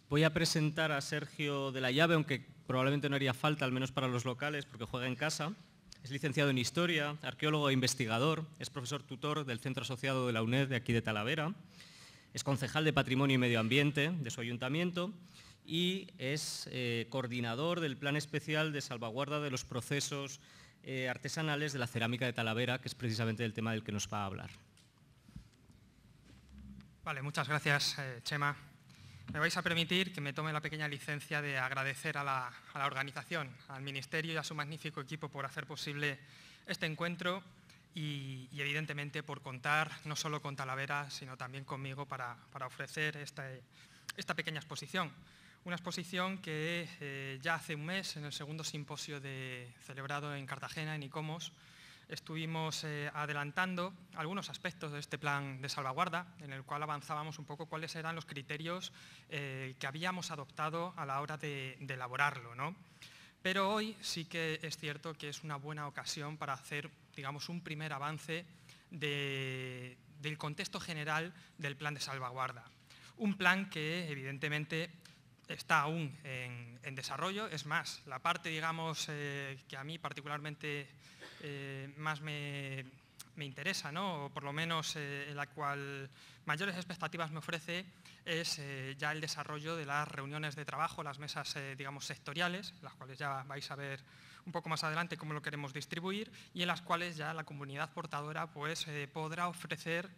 Voy a presentar a Sergio de la Llave, aunque probablemente no haría falta, al menos para los locales, porque juega en casa. Es licenciado en Historia, arqueólogo e investigador, es profesor tutor del Centro Asociado de la UNED de aquí de Talavera, es concejal de Patrimonio y Medio Ambiente de su ayuntamiento y es coordinador del Plan Especial de Salvaguarda de los Procesos Artesanales de la Cerámica de Talavera, que es precisamente el tema del que nos va a hablar. Vale, muchas gracias, Chema. Me vais a permitir que me tome la pequeña licencia de agradecer a la organización, al Ministerio y a su magnífico equipo por hacer posible este encuentro y evidentemente por contar no solo con Talavera, sino también conmigo para ofrecer esta pequeña exposición. Una exposición que ya hace un mes, en el segundo simposio celebrado en Cartagena, en ICOMOS, estuvimos adelantando algunos aspectos de este plan de salvaguarda, en el cual avanzábamos un poco cuáles eran los criterios que habíamos adoptado a la hora de elaborarlo, ¿no? Pero hoy sí que es cierto que es una buena ocasión para hacer, digamos, un primer avance del contexto general del plan de salvaguarda. Un plan que, evidentemente, está aún en desarrollo. Es más, la parte, digamos, que a mí particularmente más me interesa, ¿no? O por lo menos en la cual mayores expectativas me ofrece, es ya el desarrollo de las reuniones de trabajo, las mesas, digamos, sectoriales, las cuales ya vais a ver un poco más adelante cómo lo queremos distribuir, y en las cuales ya la comunidad portadora pues, podrá ofrecer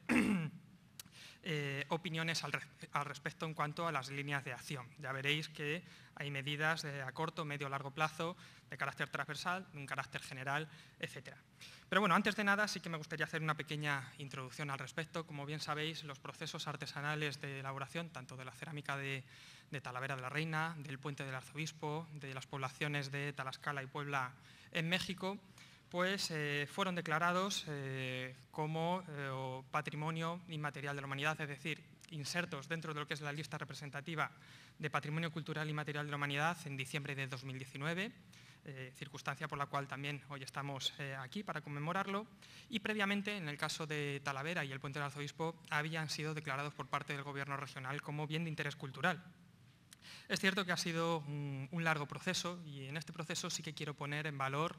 opiniones al respecto en cuanto a las líneas de acción. Ya veréis que hay medidas a corto, medio o largo plazo, de carácter transversal, de un carácter general, etc. Pero bueno, antes de nada sí que me gustaría hacer una pequeña introducción al respecto. Como bien sabéis, los procesos artesanales de elaboración, tanto de la cerámica de Talavera de la Reina, del Puente del Arzobispo, de las poblaciones de Tlaxcala y Puebla en México, pues fueron declarados como patrimonio inmaterial de la humanidad, es decir, insertos dentro de lo que es la lista representativa de patrimonio cultural inmaterial de la humanidad en diciembre de 2019, circunstancia por la cual también hoy estamos aquí para conmemorarlo, y previamente, en el caso de Talavera y el Puente del Arzobispo, habían sido declarados por parte del Gobierno regional como bien de interés cultural. Es cierto que ha sido un largo proceso y en este proceso sí que quiero poner en valor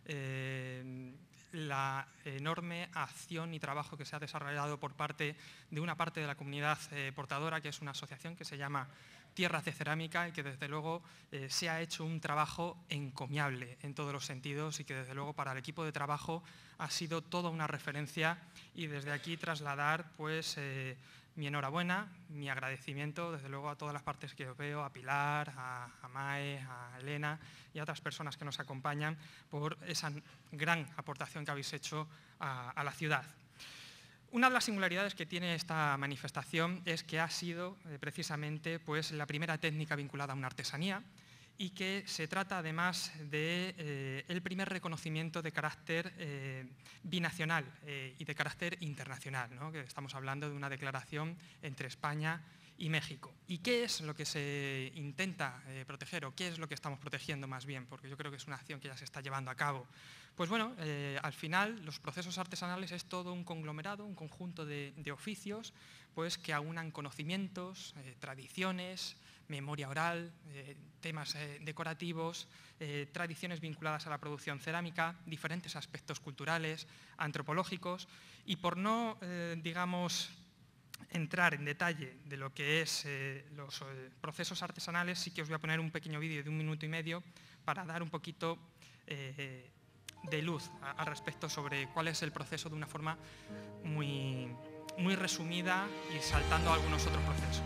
la enorme acción y trabajo que se ha desarrollado por parte de una parte de la comunidad portadora, que es una asociación que se llama Tierras de Cerámica y que desde luego se ha hecho un trabajo encomiable en todos los sentidos y que desde luego para el equipo de trabajo ha sido toda una referencia, y desde aquí trasladar pues mi enhorabuena, mi agradecimiento desde luego a todas las partes que os veo, a Pilar, a Mae, a Elena y a otras personas que nos acompañan por esa gran aportación que habéis hecho a la ciudad. Una de las singularidades que tiene esta manifestación es que ha sido precisamente pues, la primera técnica vinculada a una artesanía, y que se trata además del primer reconocimiento de carácter binacional y de carácter internacional, ¿no? Que estamos hablando de una declaración entre España y México. ¿Y qué es lo que se intenta proteger, o qué es lo que estamos protegiendo más bien? Porque yo creo que es una acción que ya se está llevando a cabo. Pues bueno, al final los procesos artesanales es todo un conglomerado, un conjunto de oficios pues, que aunan conocimientos, tradiciones, memoria oral, temas decorativos, tradiciones vinculadas a la producción cerámica, diferentes aspectos culturales, antropológicos, y por no, digamos, entrar en detalle de lo que es los procesos artesanales, sí que os voy a poner un pequeño vídeo de 1 minuto y medio para dar un poquito de luz al respecto sobre cuál es el proceso de una forma muy resumida y saltando a algunos otros procesos.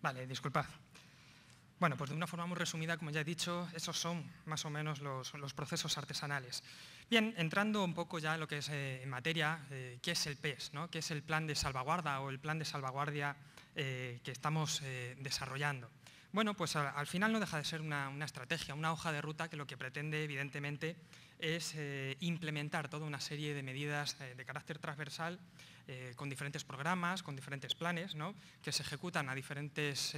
Vale, disculpad. Bueno, pues de una forma muy resumida, como ya he dicho, esos son más o menos los procesos artesanales. Bien, entrando un poco ya en lo que es en materia, ¿qué es el PES, ¿no? ¿Qué es el plan de salvaguarda o el plan de salvaguardia que estamos desarrollando? Bueno, pues al final no deja de ser una estrategia, una hoja de ruta que lo que pretende, evidentemente, es implementar toda una serie de medidas de carácter transversal con diferentes programas, con diferentes planes, ¿no? Que se ejecutan a diferentes,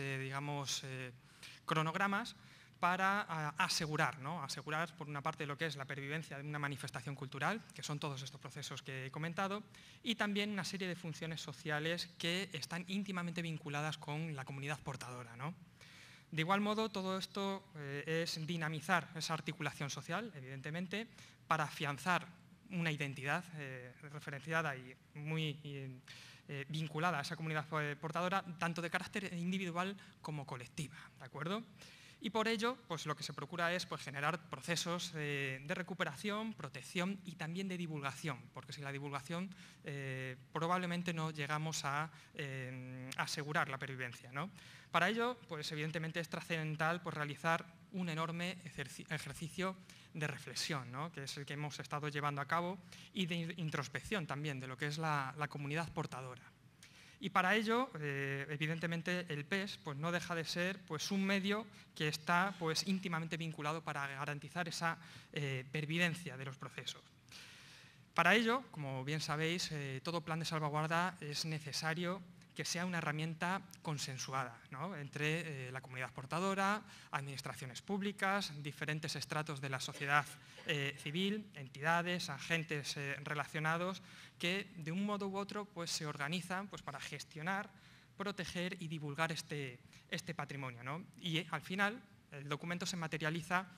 cronogramas para asegurar, ¿no? Asegurar, por una parte, lo que es la pervivencia de una manifestación cultural, que son todos estos procesos que he comentado, y también una serie de funciones sociales que están íntimamente vinculadas con la comunidad portadora, ¿no? De igual modo, todo esto es dinamizar esa articulación social, evidentemente, para afianzar una identidad referenciada y muy vinculada a esa comunidad portadora, tanto de carácter individual como colectiva, ¿de acuerdo? Y por ello, pues lo que se procura es pues, generar procesos de recuperación, protección y también de divulgación, porque sin la divulgación probablemente no llegamos a asegurar la pervivencia, ¿no? Para ello, pues evidentemente es trascendental pues, realizar un enorme ejercicio de reflexión, ¿no? Que es el que hemos estado llevando a cabo, y de introspección también de lo que es la comunidad portadora. Y para ello, evidentemente, el PES pues, no deja de ser pues, un medio que está pues, íntimamente vinculado para garantizar esa pervivencia de los procesos. Para ello, como bien sabéis, todo plan de salvaguarda es necesario que sea una herramienta consensuada, ¿no? Entre la comunidad portadora, administraciones públicas, diferentes estratos de la sociedad civil, entidades, agentes relacionados, que de un modo u otro pues, se organizan pues, para gestionar, proteger y divulgar este patrimonio, ¿no? Y al final el documento se materializa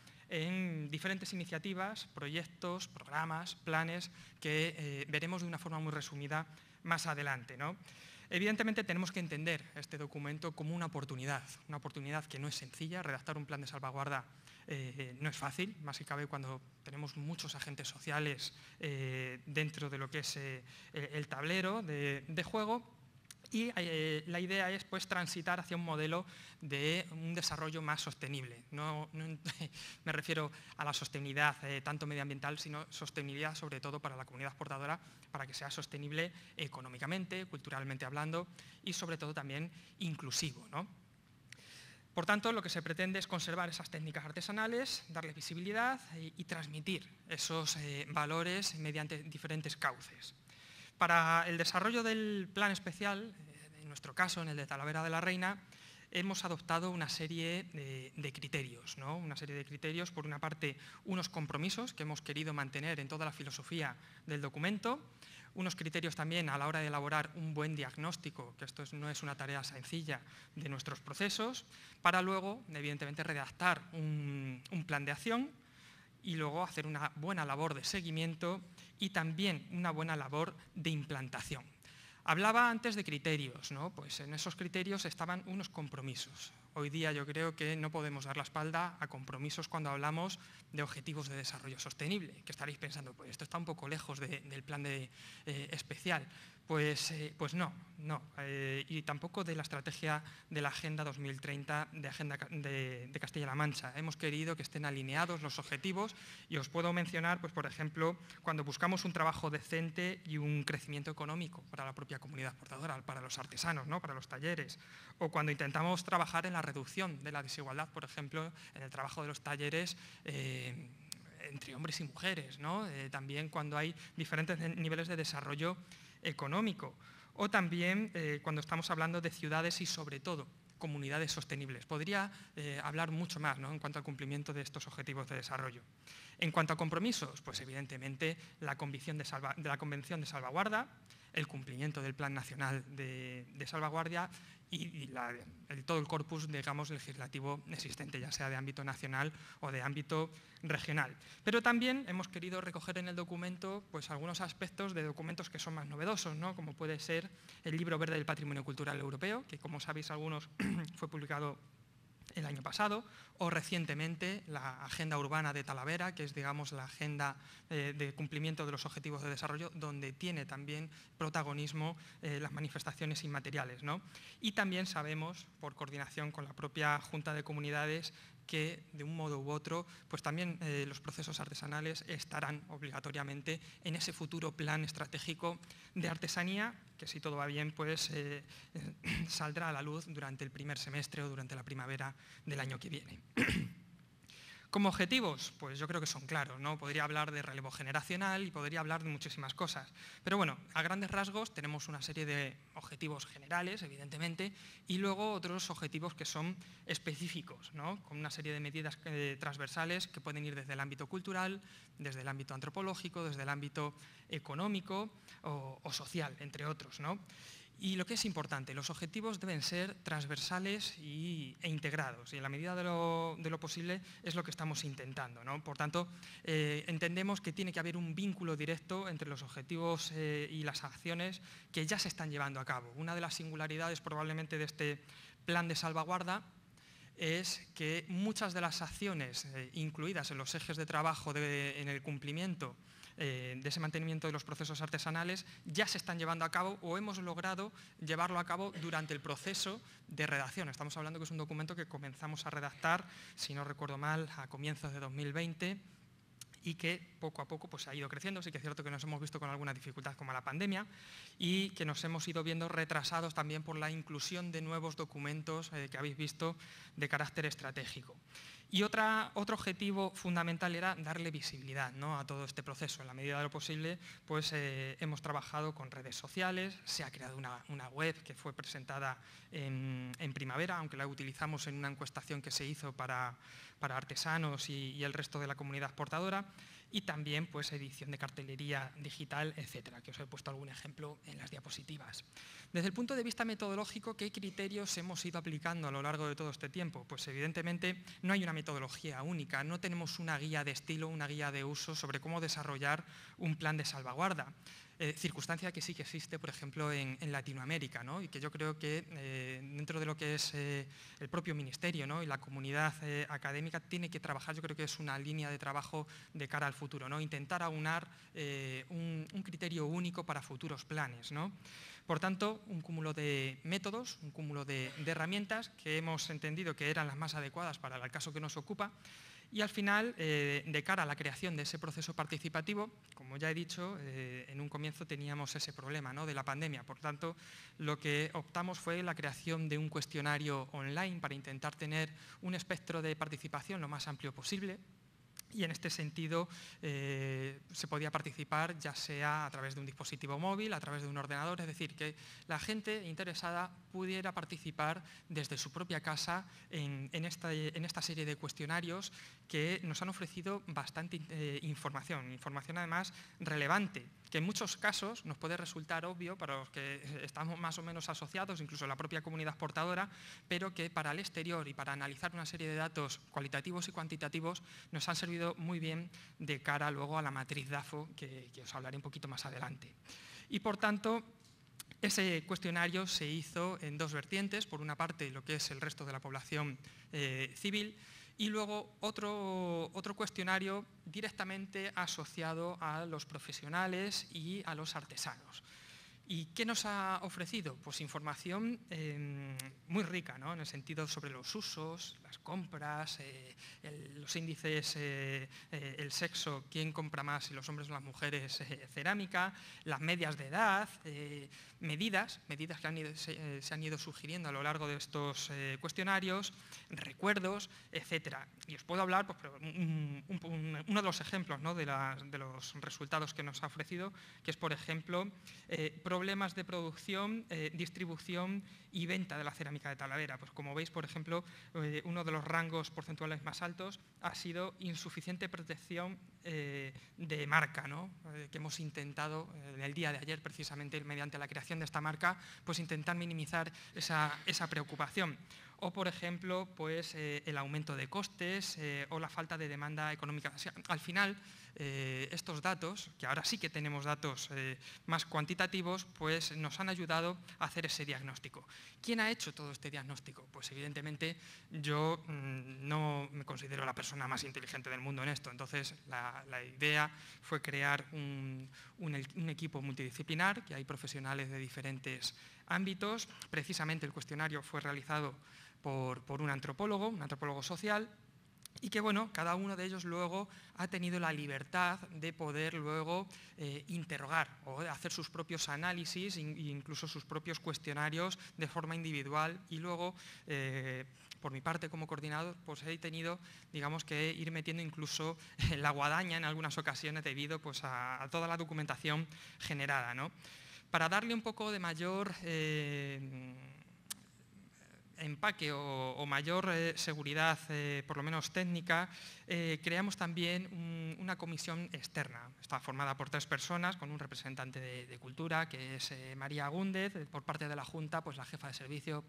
en diferentes iniciativas, proyectos, programas, planes que veremos de una forma muy resumida más adelante, ¿no? Evidentemente tenemos que entender este documento como una oportunidad que no es sencilla. Redactar un plan de salvaguarda no es fácil, más si cabe cuando tenemos muchos agentes sociales dentro de lo que es el tablero de juego. Y la idea es pues, transitar hacia un modelo de un desarrollo más sostenible. No me refiero a la sostenibilidad tanto medioambiental, sino sostenibilidad sobre todo para la comunidad portadora, para que sea sostenible económicamente, culturalmente hablando y sobre todo también inclusivo, ¿no? Por tanto, lo que se pretende es conservar esas técnicas artesanales, darle visibilidad y transmitir esos valores mediante diferentes cauces. Para el desarrollo del plan especial, en nuestro caso, en el de Talavera de la Reina, hemos adoptado una serie de criterios, ¿no? Una serie de criterios, por una parte, unos compromisos que hemos querido mantener en toda la filosofía del documento, unos criterios también a la hora de elaborar un buen diagnóstico, que esto no es una tarea sencilla, de nuestros procesos, para luego, evidentemente, redactar un plan de acción y luego hacer una buena labor de seguimiento y también una buena labor de implantación. Hablaba antes de criterios, ¿no? Pues en esos criterios estaban unos compromisos. Hoy día yo creo que no podemos dar la espalda a compromisos cuando hablamos de objetivos de desarrollo sostenible, que estaréis pensando, pues esto está un poco lejos del plan especial. Pues no. Y tampoco de la estrategia de la Agenda 2030 de Castilla-La Mancha. Hemos querido que estén alineados los objetivos y os puedo mencionar, pues, por ejemplo, cuando buscamos un trabajo decente y un crecimiento económico para la propia comunidad portadora, para los artesanos, ¿no? Para los talleres, o cuando intentamos trabajar en la reducción de la desigualdad, por ejemplo, en el trabajo de los talleres entre hombres y mujeres, ¿no? También cuando hay diferentes niveles de desarrollo económico, o también cuando estamos hablando de ciudades y sobre todo comunidades sostenibles. Podría hablar mucho más, ¿no? En cuanto al cumplimiento de estos objetivos de desarrollo. En cuanto a compromisos, pues evidentemente la Convención de Salvaguarda, el cumplimiento del Plan Nacional de Salvaguardia y todo el corpus, digamos, legislativo existente, ya sea de ámbito nacional o de ámbito regional. Pero también hemos querido recoger en el documento pues, algunos aspectos de documentos que son más novedosos, ¿no? Como puede ser el Libro Verde del Patrimonio Cultural Europeo, que como sabéis algunos fue publicado el año pasado, o recientemente la Agenda Urbana de Talavera, que es, digamos, la agenda de cumplimiento de los Objetivos de Desarrollo, donde tiene también protagonismo las manifestaciones inmateriales, ¿no? Y también sabemos, por coordinación con la propia Junta de Comunidades, que de un modo u otro, pues también los procesos artesanales estarán obligatoriamente en ese futuro plan estratégico de artesanía, que si todo va bien, pues saldrá a la luz durante el primer semestre o durante la primavera del año que viene. Como objetivos, pues yo creo que son claros, ¿no? Podría hablar de relevo generacional y podría hablar de muchísimas cosas. Pero bueno, a grandes rasgos tenemos una serie de objetivos generales, evidentemente, y luego otros objetivos que son específicos, ¿no? Con una serie de medidas transversales que pueden ir desde el ámbito cultural, desde el ámbito antropológico, desde el ámbito económico o social, entre otros, ¿no? Y lo que es importante, los objetivos deben ser transversales e integrados, y en la medida de lo posible es lo que estamos intentando, ¿no? Por tanto, entendemos que tiene que haber un vínculo directo entre los objetivos y las acciones que ya se están llevando a cabo. Una de las singularidades probablemente de este plan de salvaguarda es que muchas de las acciones incluidas en los ejes de trabajo en el cumplimiento de ese mantenimiento de los procesos artesanales ya se están llevando a cabo o hemos logrado llevarlo a cabo durante el proceso de redacción. Estamos hablando que es un documento que comenzamos a redactar, si no recuerdo mal, a comienzos de 2020 y que poco a poco pues, ha ido creciendo. Sí que es cierto que nos hemos visto con alguna dificultad como la pandemia y que nos hemos ido viendo retrasados también por la inclusión de nuevos documentos que habéis visto de carácter estratégico. Y otro objetivo fundamental era darle visibilidad, ¿no?, a todo este proceso. En la medida de lo posible, pues hemos trabajado con redes sociales, se ha creado una web que fue presentada en primavera, aunque la utilizamos en una encuestación que se hizo para artesanos y el resto de la comunidad exportadora, y también pues edición de cartelería digital, etcétera, que os he puesto algún ejemplo en las diapositivas. Desde el punto de vista metodológico, ¿qué criterios hemos ido aplicando a lo largo de todo este tiempo? Pues evidentemente no hay una metodología única, no tenemos una guía de estilo, una guía de uso sobre cómo desarrollar un plan de salvaguarda. Circunstancia que sí que existe, por ejemplo, en Latinoamérica, ¿no? Y que yo creo que dentro de lo que es el propio ministerio, ¿no?, y la comunidad académica tiene que trabajar, yo creo que es una línea de trabajo de cara al futuro, ¿no? Intentar aunar un criterio único para futuros planes, ¿no? Por tanto, un cúmulo de métodos, un cúmulo de herramientas que hemos entendido que eran las más adecuadas para el caso que nos ocupa. Y al final, de cara a la creación de ese proceso participativo, como ya he dicho, en un comienzo teníamos ese problema, ¿no?, de la pandemia. Por tanto, lo que optamos fue la creación de un cuestionario online para intentar tener un espectro de participación lo más amplio posible. Y en este sentido se podía participar ya sea a través de un dispositivo móvil, a través de un ordenador, es decir, que la gente interesada pudiera participar desde su propia casa en esta serie de cuestionarios que nos han ofrecido bastante información además relevante, que en muchos casos nos puede resultar obvio para los que estamos más o menos asociados, incluso la propia comunidad exportadora, pero que para el exterior y para analizar una serie de datos cualitativos y cuantitativos nos han servido muy bien de cara luego a la matriz DAFO, que os hablaré un poquito más adelante. Y por tanto, ese cuestionario se hizo en dos vertientes, por una parte lo que es el resto de la población civil, y luego otro cuestionario directamente asociado a los profesionales y a los artesanos. ¿Y qué nos ha ofrecido? Pues información muy rica, ¿no?, en el sentido sobre los usos, las compras, los índices, el sexo, quién compra más, si los hombres o las mujeres, cerámica, las medias de edad, medidas que se han ido sugiriendo a lo largo de estos cuestionarios, recuerdos, etcétera. Y os puedo hablar, pues, uno de los ejemplos, ¿no?, de los resultados que nos ha ofrecido, que es, por ejemplo, problemas de producción, distribución y venta de la cerámica de Talavera. Pues como veis, por ejemplo, uno de los rangos porcentuales más altos ha sido insuficiente protección de marca, ¿no?, que hemos intentado en el día de ayer, precisamente mediante la creación de esta marca, pues intentar minimizar esa preocupación. o, por ejemplo, pues, el aumento de costes o la falta de demanda económica. O sea, al final, estos datos, que ahora sí que tenemos datos más cuantitativos, pues nos han ayudado a hacer ese diagnóstico. ¿Quién ha hecho todo este diagnóstico? Pues evidentemente yo no me considero la persona más inteligente del mundo en esto, entonces la idea fue crear un equipo multidisciplinar, que hay profesionales de diferentes ámbitos. Precisamente el cuestionario fue realizado por un antropólogo social, y que, bueno, cada uno de ellos luego ha tenido la libertad de poder luego interrogar o de hacer sus propios análisis e incluso sus propios cuestionarios de forma individual, y luego, por mi parte como coordinador, pues he tenido, digamos, que ir metiendo incluso la guadaña en algunas ocasiones debido, pues, a toda la documentación generada, ¿no? Para darle un poco de mayor empaque o mayor seguridad, por lo menos técnica, creamos también una comisión externa. Está formada por 3 personas, con un representante de Cultura, que es María Agúndez; por parte de la Junta, pues la jefa de servicio,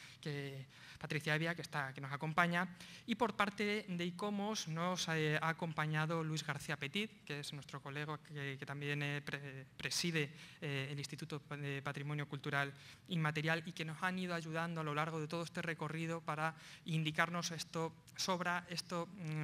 Patricia Evia, que nos acompaña; y por parte de ICOMOS nos ha acompañado Luis García Petit, que es nuestro colega que también preside el Instituto de Patrimonio Cultural Inmaterial, y que nos han ido ayudando a lo largo de todo este recorrido para indicarnos: esto sobra, esto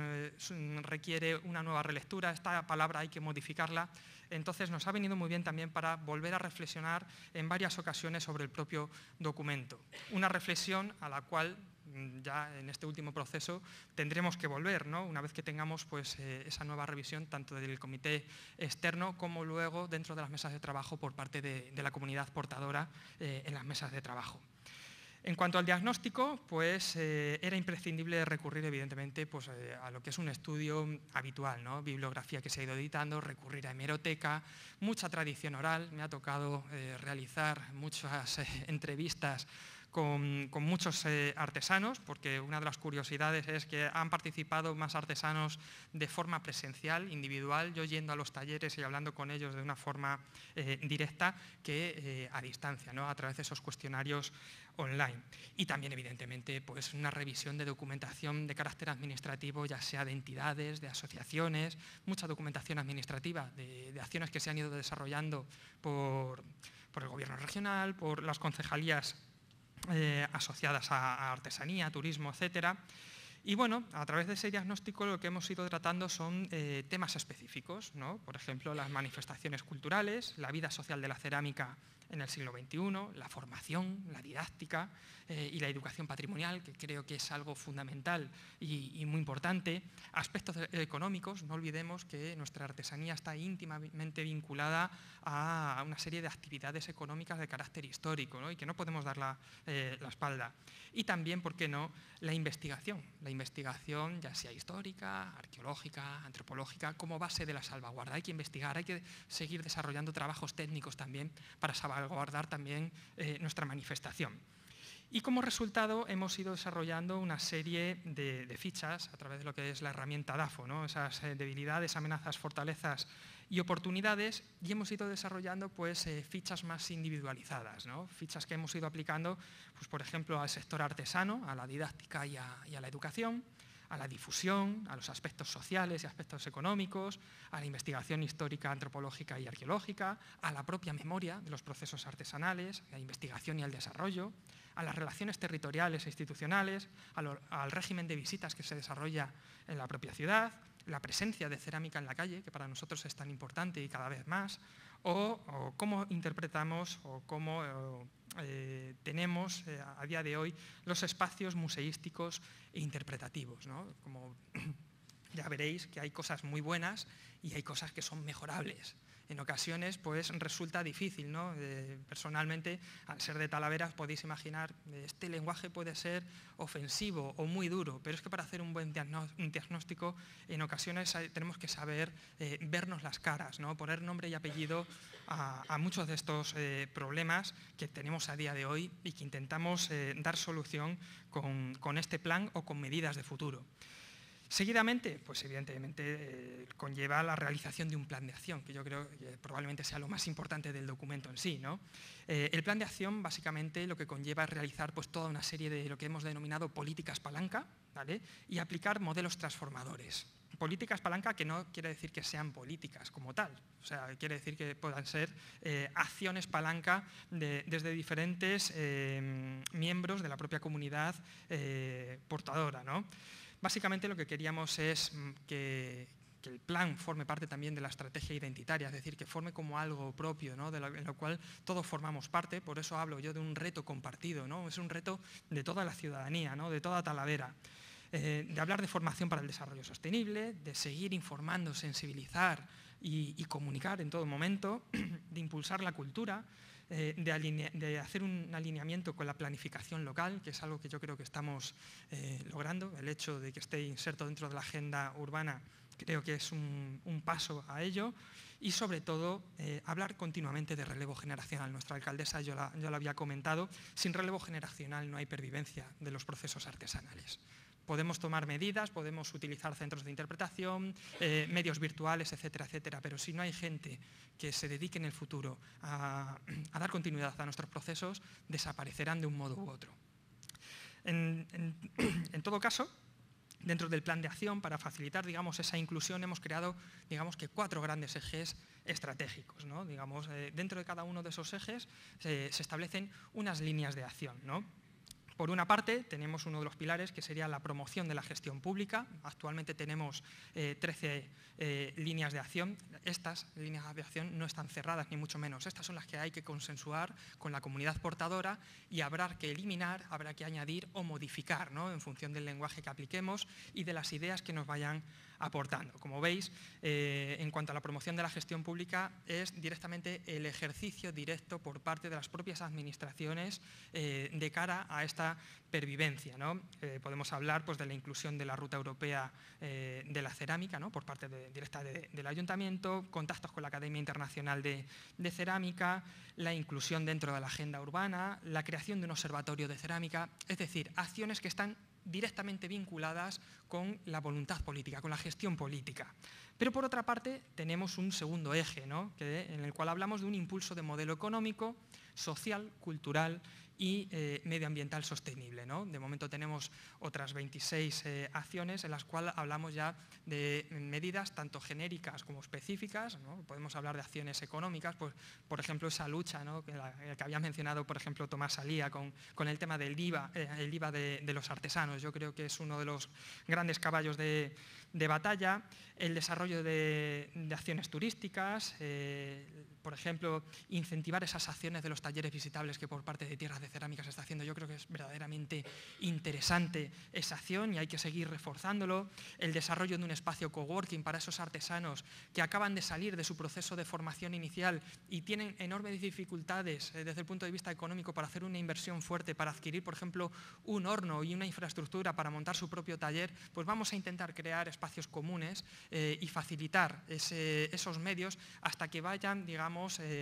requiere una nueva relectura, esta palabra hay que modificarla. Entonces nos ha venido muy bien también para volver a reflexionar en varias ocasiones sobre el propio documento. Una reflexión a la cual ya en este último proceso tendremos que volver, ¿no? Una vez que tengamos, pues, esa nueva revisión tanto del comité externo como luego dentro de las mesas de trabajo por parte de la comunidad portadora en las mesas de trabajo. En cuanto al diagnóstico, pues era imprescindible recurrir, evidentemente, pues, a lo que es un estudio habitual, ¿no? Bibliografía que se ha ido editando, recurrir a hemeroteca, mucha tradición oral. Me ha tocado realizar muchas entrevistas con muchos artesanos, porque una de las curiosidades es que han participado más artesanos de forma presencial, individual, yo yendo a los talleres y hablando con ellos de una forma directa, que a distancia, ¿no? A través de esos cuestionarios online. Y también, evidentemente, pues una revisión de documentación de carácter administrativo, ya sea de entidades, de asociaciones, mucha documentación administrativa de acciones que se han ido desarrollando por el Gobierno regional, por las concejalías asociadas a artesanía, turismo, etcétera. Y bueno, a través de ese diagnóstico lo que hemos ido tratando son temas específicos, ¿no? Por ejemplo, las manifestaciones culturales, la vida social de la cerámica en el siglo XXI, la formación, la didáctica y la educación patrimonial, que creo que es algo fundamental y muy importante. Aspectos económicos, no olvidemos que nuestra artesanía está íntimamente vinculada a una serie de actividades económicas de carácter histórico, ¿no? Y que no podemos dar la espalda. Y también, ¿por qué no?, la investigación ya sea histórica, arqueológica, antropológica, como base de la salvaguarda. Hay que investigar, hay que seguir desarrollando trabajos técnicos también para salvaguardar también nuestra manifestación. Y como resultado hemos ido desarrollando una serie de fichas a través de lo que es la herramienta DAFO, ¿no? Esas debilidades, amenazas, fortalezas y oportunidades, y hemos ido desarrollando, pues, fichas más individualizadas, ¿no? Fichas que hemos ido aplicando, pues, por ejemplo, al sector artesano, a la didáctica y a la educación, a la difusión, a los aspectos sociales y aspectos económicos, a la investigación histórica, antropológica y arqueológica, a la propia memoria de los procesos artesanales, a la investigación y al desarrollo, a las relaciones territoriales e institucionales, al régimen de visitas que se desarrolla en la propia ciudad, la presencia de cerámica en la calle, que para nosotros es tan importante y cada vez más, o cómo interpretamos o cómo tenemos a día de hoy los espacios museísticos e interpretativos, ¿no? Como ya veréis que hay cosas muy buenas y hay cosas que son mejorables. En ocasiones, pues, resulta difícil, ¿no? Personalmente, al ser de Talavera, podéis imaginar, este lenguaje puede ser ofensivo o muy duro, pero es que para hacer un buen diagnóstico, en ocasiones tenemos que saber vernos las caras, ¿no? Poner nombre y apellido a muchos de estos problemas que tenemos a día de hoy y que intentamos dar solución con este plan o con medidas de futuro. Seguidamente, pues evidentemente conlleva la realización de un plan de acción, que yo creo que probablemente sea lo más importante del documento en sí, ¿no? El plan de acción básicamente lo que conlleva es realizar pues, toda una serie de lo que hemos denominado políticas palanca, ¿vale? Y aplicar modelos transformadores. Políticas palanca que no quiere decir que sean políticas como tal, o sea, quiere decir que puedan ser acciones palanca desde diferentes miembros de la propia comunidad portadora, ¿no? Básicamente lo que queríamos es que el plan forme parte también de la estrategia identitaria, es decir, que forme como algo propio, ¿no? En lo cual todos formamos parte. Por eso hablo yo de un reto compartido, ¿no? Es un reto de toda la ciudadanía, ¿no? De toda Talavera. De hablar de formación para el desarrollo sostenible, de seguir informando, sensibilizar y comunicar en todo momento, de impulsar la cultura, de hacer un alineamiento con la planificación local, que es algo que yo creo que estamos logrando. El hecho de que esté inserto dentro de la agenda urbana creo que es un paso a ello. Y sobre todo, hablar continuamente de relevo generacional. Nuestra alcaldesa yo lo había comentado, sin relevo generacional no hay pervivencia de los procesos artesanales. Podemos tomar medidas, podemos utilizar centros de interpretación, medios virtuales, etcétera, etcétera, pero si no hay gente que se dedique en el futuro a dar continuidad a nuestros procesos, desaparecerán de un modo u otro. En todo caso, dentro del plan de acción, para facilitar, digamos, esa inclusión, hemos creado, digamos, que 4 grandes ejes estratégicos, ¿no? Digamos, dentro de cada uno de esos ejes se establecen unas líneas de acción, ¿no? Por una parte, tenemos uno de los pilares que sería la promoción de la gestión pública. Actualmente tenemos 13 líneas de acción. Estas líneas de acción no están cerradas, ni mucho menos. Estas son las que hay que consensuar con la comunidad portadora y habrá que eliminar, habrá que añadir o modificar, ¿no? En función del lenguaje que apliquemos y de las ideas que nos vayan aportando. Como veis, en cuanto a la promoción de la gestión pública, es directamente el ejercicio directo por parte de las propias administraciones de cara a esta pervivencia, ¿no? Podemos hablar pues, de la inclusión de la ruta europea de la cerámica, ¿no? Por parte directa del ayuntamiento, contactos con la Academia Internacional de Cerámica, la inclusión dentro de la agenda urbana, la creación de un observatorio de cerámica, es decir, acciones que están directamente vinculadas con la voluntad política, con la gestión política. Pero por otra parte tenemos un segundo eje, ¿no? En el cual hablamos de un impulso de modelo económico, social, cultural y medioambiental sostenible, ¿no? De momento tenemos otras 26 acciones en las cuales hablamos ya de medidas tanto genéricas como específicas, ¿no? Podemos hablar de acciones económicas, pues, por ejemplo, esa lucha, ¿no? que había mencionado, por ejemplo, Tomás Salía con el tema del IVA, el IVA de los artesanos. Yo creo que es uno de los grandes caballos de batalla, el desarrollo de acciones turísticas, por ejemplo, incentivar esas acciones de los talleres visitables que por parte de Tierras de Cerámica se está haciendo. Yo creo que es verdaderamente interesante esa acción y hay que seguir reforzándolo. El desarrollo de un espacio coworking para esos artesanos que acaban de salir de su proceso de formación inicial y tienen enormes dificultades desde el punto de vista económico para hacer una inversión fuerte, para adquirir, por ejemplo, un horno y una infraestructura para montar su propio taller, pues vamos a intentar crear espacios comunes y facilitar esos medios hasta que vayan, digamos,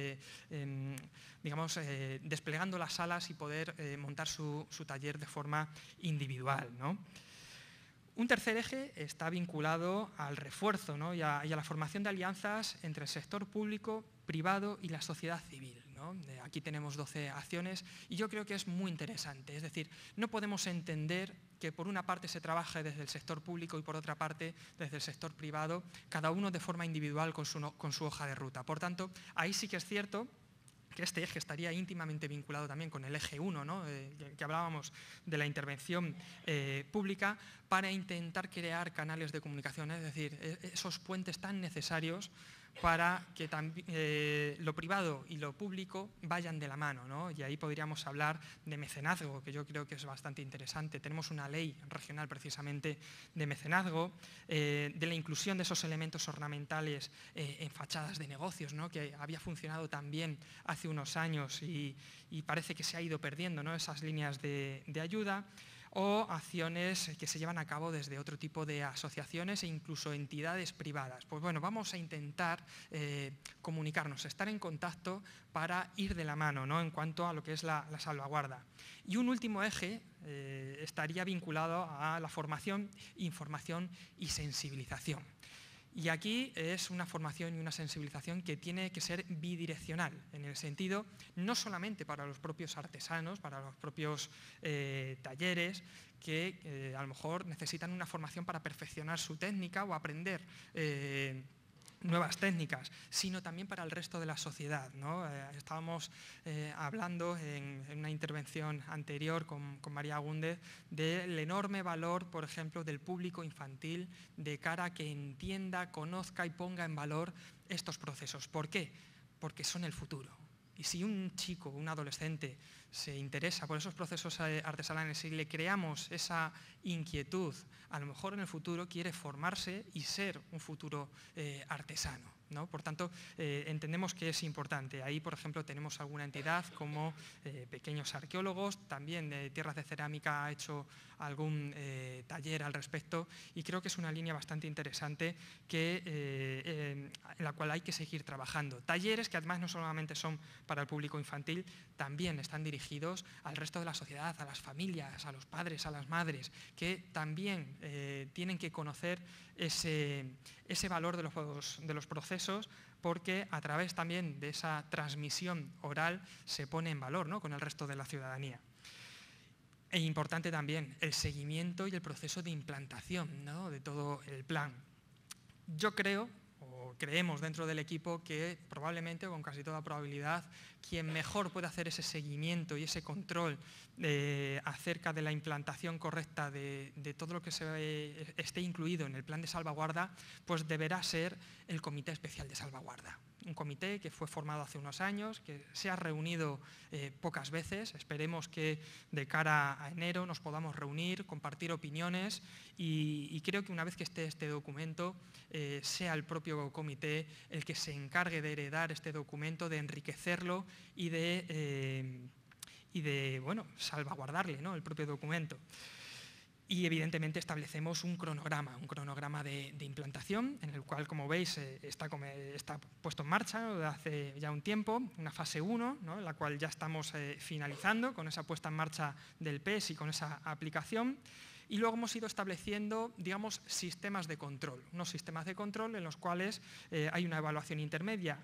desplegando las salas y poder montar su taller de forma individual, ¿no? Un tercer eje está vinculado al refuerzo, ¿no? y a la formación de alianzas entre el sector público, privado y la sociedad civil, ¿no? Aquí tenemos 12 acciones y yo creo que es muy interesante. Es decir, no podemos entender que por una parte se trabaje desde el sector público y por otra parte desde el sector privado, cada uno de forma individual con su hoja de ruta. Por tanto, ahí sí que es cierto que este eje estaría íntimamente vinculado también con el eje 1, ¿no? Que hablábamos de la intervención pública para intentar crear canales de comunicación, es decir, esos puentes tan necesarios para que lo privado y lo público vayan de la mano, ¿no? Y ahí podríamos hablar de mecenazgo, que yo creo que es bastante interesante. Tenemos una ley regional precisamente de mecenazgo, de la inclusión de esos elementos ornamentales en fachadas de negocios, ¿no? Que había funcionado también hace unos años y parece que se ha ido perdiendo, ¿no? Esas líneas de ayuda. o acciones que se llevan a cabo desde otro tipo de asociaciones e incluso entidades privadas. Pues bueno, vamos a intentar comunicarnos, estar en contacto para ir de la mano, ¿no?, en cuanto a lo que es la salvaguarda. Y un último eje estaría vinculado a la formación, información y sensibilización. Y aquí es una formación y una sensibilización que tiene que ser bidireccional, en el sentido no solamente para los propios artesanos, para los propios talleres, que a lo mejor necesitan una formación para perfeccionar su técnica o aprender nuevas técnicas, sino también para el resto de la sociedad, ¿no? Estábamos hablando en una intervención anterior con María Agúndez del enorme valor, por ejemplo, del público infantil de cara a que entienda, conozca y ponga en valor estos procesos. ¿Por qué? Porque son el futuro. Y si un chico, un adolescente, se interesa por esos procesos artesanales y le creamos esa inquietud, a lo mejor en el futuro quiere formarse y ser un futuro artesano, ¿no? Por tanto, entendemos que es importante. Ahí, por ejemplo, tenemos alguna entidad como Pequeños Arqueólogos, también Tierras de Cerámica ha hecho algún taller al respecto y creo que es una línea bastante interesante en la cual hay que seguir trabajando. Talleres que además no solamente son para el público infantil, también están dirigidos al resto de la sociedad, a las familias, a los padres, a las madres, que también tienen que conocer ese valor de los procesos, porque a través también de esa transmisión oral se pone en valor, ¿no?, con el resto de la ciudadanía. E importante también el seguimiento y el proceso de implantación, ¿no?, de todo el plan. Yo creo, o creemos dentro del equipo, que probablemente, con casi toda probabilidad, quien mejor puede hacer ese seguimiento y ese control acerca de la implantación correcta de todo lo que esté incluido en el plan de salvaguarda, pues deberá ser el Comité Especial de Salvaguarda. Un comité que fue formado hace unos años, que se ha reunido pocas veces. Esperemos que de cara a enero nos podamos reunir, compartir opiniones y creo que una vez que esté este documento, sea el propio comité el que se encargue de heredar este documento, de enriquecerlo y de bueno, salvaguardarle, ¿no?, el propio documento. Y evidentemente establecemos un cronograma de implantación, en el cual, como veis, está puesto en marcha desde hace ya un tiempo, una fase 1, ¿no?, en la cual ya estamos finalizando con esa puesta en marcha del PES y con esa aplicación. Y luego hemos ido estableciendo, digamos, sistemas de control, unos sistemas de control en los cuales hay una evaluación intermedia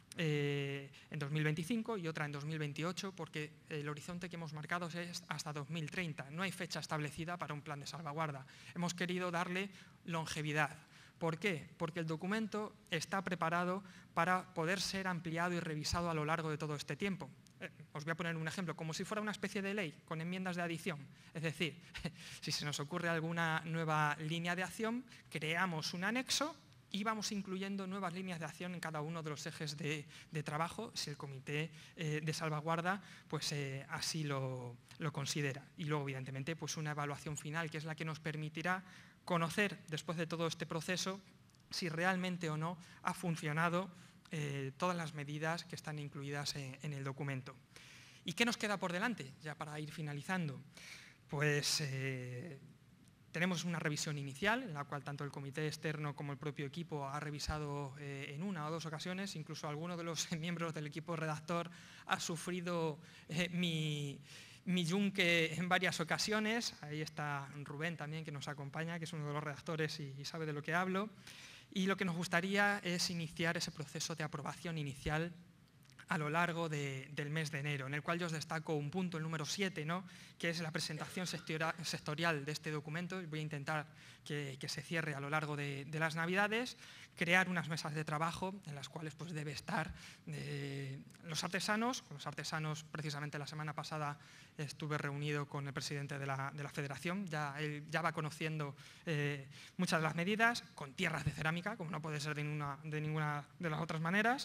en 2025 y otra en 2028, porque el horizonte que hemos marcado es hasta 2030. No hay fecha establecida para un plan de salvaguarda. Hemos querido darle longevidad. ¿Por qué? Porque el documento está preparado para poder ser ampliado y revisado a lo largo de todo este tiempo. Os voy a poner un ejemplo, como si fuera una especie de ley con enmiendas de adición. Es decir, si se nos ocurre alguna nueva línea de acción, creamos un anexo y vamos incluyendo nuevas líneas de acción en cada uno de los ejes de trabajo, si el comité de salvaguarda pues, así lo considera. Y luego, evidentemente, pues una evaluación final, que es la que nos permitirá conocer, después de todo este proceso, si realmente o no ha funcionado todas las medidas que están incluidas en el documento. ¿Y qué nos queda por delante, ya para ir finalizando? Pues tenemos una revisión inicial, en la cual tanto el comité externo como el propio equipo ha revisado en una o dos ocasiones. Incluso alguno de los miembros del equipo redactor ha sufrido mi yunque en varias ocasiones. Ahí está Rubén también, que nos acompaña, que es uno de los redactores y sabe de lo que hablo. Y lo que nos gustaría es iniciar ese proceso de aprobación inicial a lo largo del mes de enero, en el cual yo os destaco un punto, el número 7, ¿no?, que es la presentación sectorial de este documento. Voy a intentar que se cierre a lo largo de las Navidades, crear unas mesas de trabajo en las cuales pues, debe estar los artesanos. Con los artesanos, precisamente la semana pasada estuve reunido con el presidente de la federación, él ya va conociendo muchas de las medidas, con Tierras de Cerámica, como no puede ser de ninguna de las otras maneras,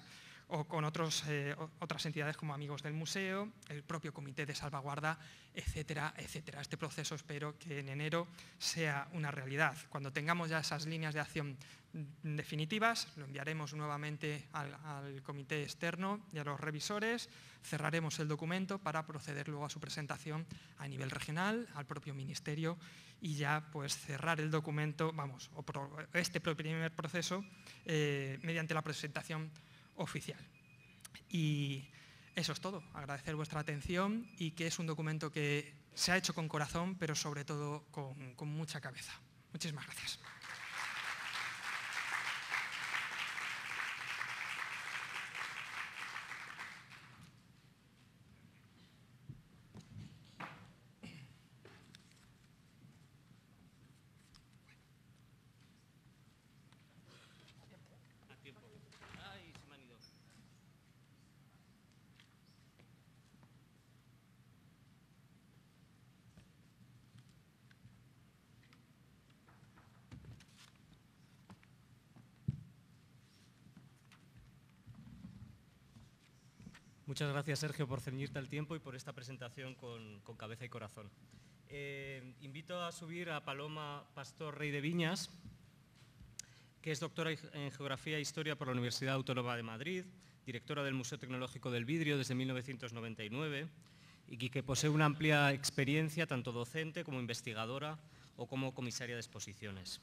o con otras entidades como Amigos del Museo, el propio Comité de Salvaguarda, etcétera, etcétera. Este proceso espero que en enero sea una realidad. Cuando tengamos ya esas líneas de acción definitivas, lo enviaremos nuevamente al comité externo y a los revisores, cerraremos el documento para proceder luego a su presentación a nivel regional, al propio ministerio, y ya pues cerrar el documento, este primer proceso mediante la presentación oficial. Y eso es todo. Agradecer vuestra atención y que es un documento que se ha hecho con corazón, pero sobre todo con mucha cabeza. Muchísimas gracias. Muchas gracias, Sergio, por ceñirte al tiempo y por esta presentación con cabeza y corazón. Invito a subir a Paloma Pastor Rey de Viñas, que es doctora en Geografía e Historia por la Universidad Autónoma de Madrid, directora del Museo Tecnológico del Vidrio desde 1999 y que posee una amplia experiencia tanto docente como investigadora o como comisaria de exposiciones.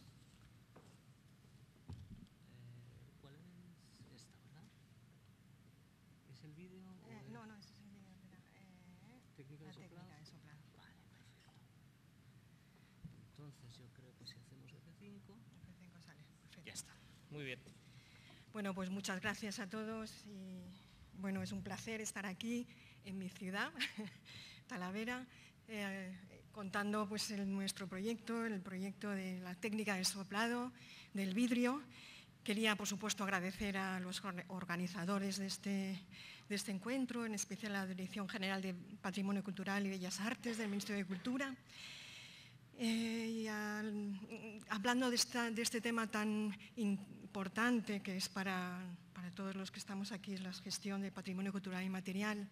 Muy bien. Bueno, pues muchas gracias a todos y bueno, es un placer estar aquí en mi ciudad, Talavera, contando pues nuestro proyecto, el proyecto de la técnica del soplado del vidrio. Quería, por supuesto, agradecer a los organizadores de este encuentro, en especial a la Dirección General de Patrimonio Cultural y Bellas Artes del Ministerio de Cultura. Hablando de este tema tan importante que es para todos los que estamos aquí, es la gestión de patrimonio cultural y material.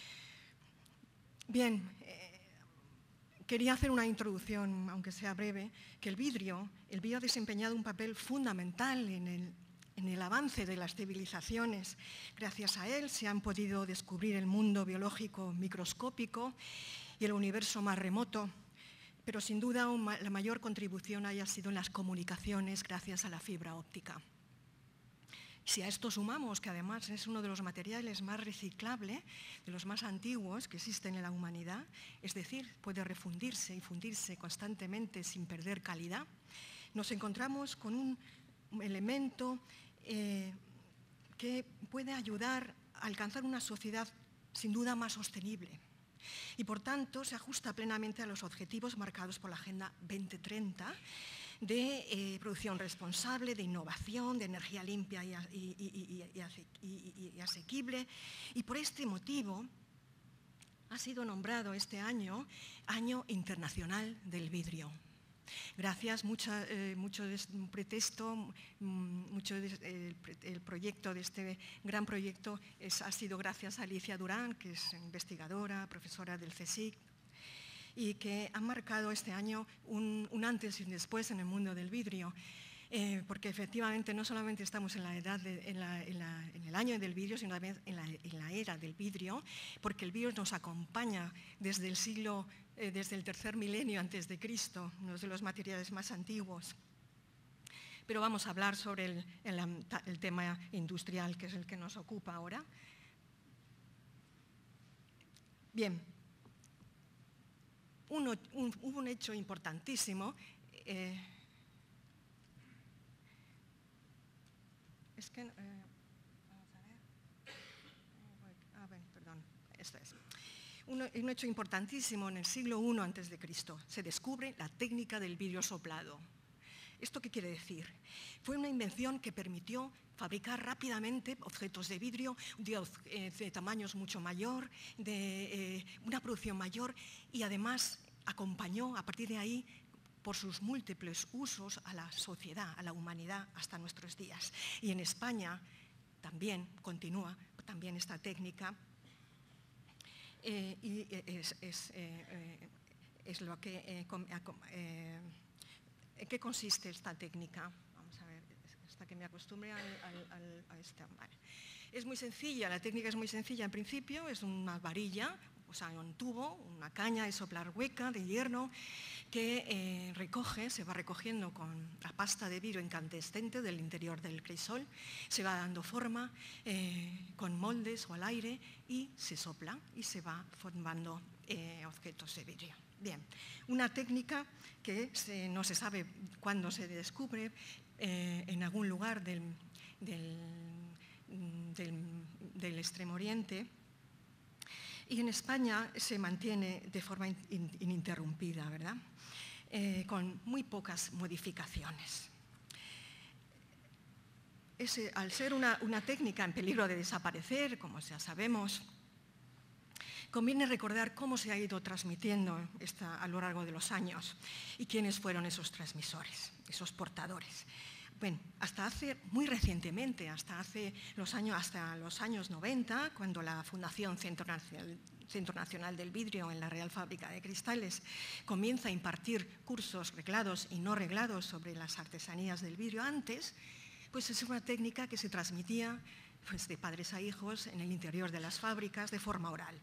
Bien, quería hacer una introducción, aunque sea breve, que el vidrio ha desempeñado un papel fundamental en el avance de las civilizaciones. Gracias a él se han podido descubrir el mundo biológico microscópico y el universo más remoto. Pero sin duda la mayor contribución haya sido en las comunicaciones gracias a la fibra óptica. Si a esto sumamos que además es uno de los materiales más reciclables, de los más antiguos que existen en la humanidad, es decir, puede refundirse y fundirse constantemente sin perder calidad, nos encontramos con un elemento que puede ayudar a alcanzar una sociedad sin duda más sostenible. Y por tanto se ajusta plenamente a los objetivos marcados por la Agenda 2030 de producción responsable, de innovación, de energía limpia y asequible. Y por este motivo ha sido nombrado este año Año Internacional del Vidrio. Gracias, mucho de un pretexto, el proyecto de este gran proyecto ha sido gracias a Alicia Durán, que es investigadora, profesora del CSIC, y que ha marcado este año un antes y un después en el mundo del vidrio. Porque efectivamente no solamente estamos en el año del vidrio, sino también en la era del vidrio, porque el vidrio nos acompaña desde el tercer milenio antes de Cristo, uno de los materiales más antiguos. Pero vamos a hablar sobre el tema industrial, que es el que nos ocupa ahora. Bien, hubo un hecho importantísimo. Es que, vamos a ver, perdón, esto es. Un hecho importantísimo en el siglo I a.C. Se descubre la técnica del vidrio soplado. ¿Esto qué quiere decir? Fue una invención que permitió fabricar rápidamente objetos de vidrio de tamaños mucho mayor, de una producción mayor, y además acompañó a partir de ahí por sus múltiples usos a la sociedad, a la humanidad hasta nuestros días. Y en España también continúa también esta técnica. Y es lo que... ¿En qué consiste esta técnica? Vamos a ver, hasta que me acostumbre a esta. Vale. Es muy sencilla, la técnica es muy sencilla en principio, es una varilla, o sea, un tubo, una caña de soplar hueca de hierro que se va recogiendo con la pasta de vidrio incandescente del interior del crisol, se va dando forma con moldes o al aire y se sopla y se va formando objetos de vidrio. Bien, una técnica que no se sabe cuándo se descubre en algún lugar del Extremo Oriente, y en España se mantiene de forma ininterrumpida, ¿verdad? Con muy pocas modificaciones. Al ser una técnica en peligro de desaparecer, como ya sabemos, conviene recordar cómo se ha ido transmitiendo a lo largo de los años y quiénes fueron esos transmisores, esos portadores. Bueno, muy recientemente, hasta los años 90, cuando la Fundación Centro Nacional del Vidrio en la Real Fábrica de Cristales comienza a impartir cursos reglados y no reglados sobre las artesanías del vidrio antes, pues es una técnica que se transmitía pues, de padres a hijos en el interior de las fábricas de forma oral.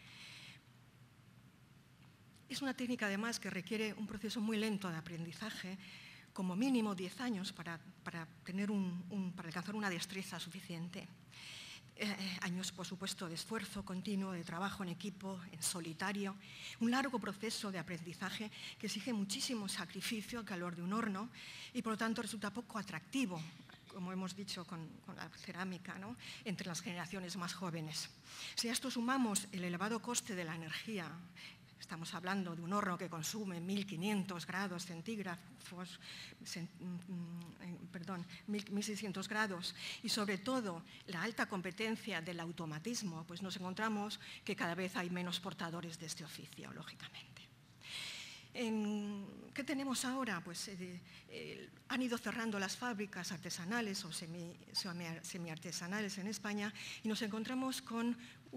Es una técnica además que requiere un proceso muy lento de aprendizaje, como mínimo 10 años para alcanzar una destreza suficiente. Años, por supuesto, de esfuerzo continuo, de trabajo en equipo, en solitario, un largo proceso de aprendizaje que exige muchísimo sacrificio al calor de un horno y, por lo tanto, resulta poco atractivo, como hemos dicho con la cerámica, ¿no?, entre las generaciones más jóvenes. Si a esto sumamos el elevado coste de la energía, estamos hablando de un horno que consume 1.500 grados centígrados, 1.600 grados, y sobre todo la alta competencia del automatismo, pues nos encontramos que cada vez hay menos portadores de este oficio, lógicamente. ¿Qué tenemos ahora? Pues han ido cerrando las fábricas artesanales o semiartesanales en España y nos encontramos con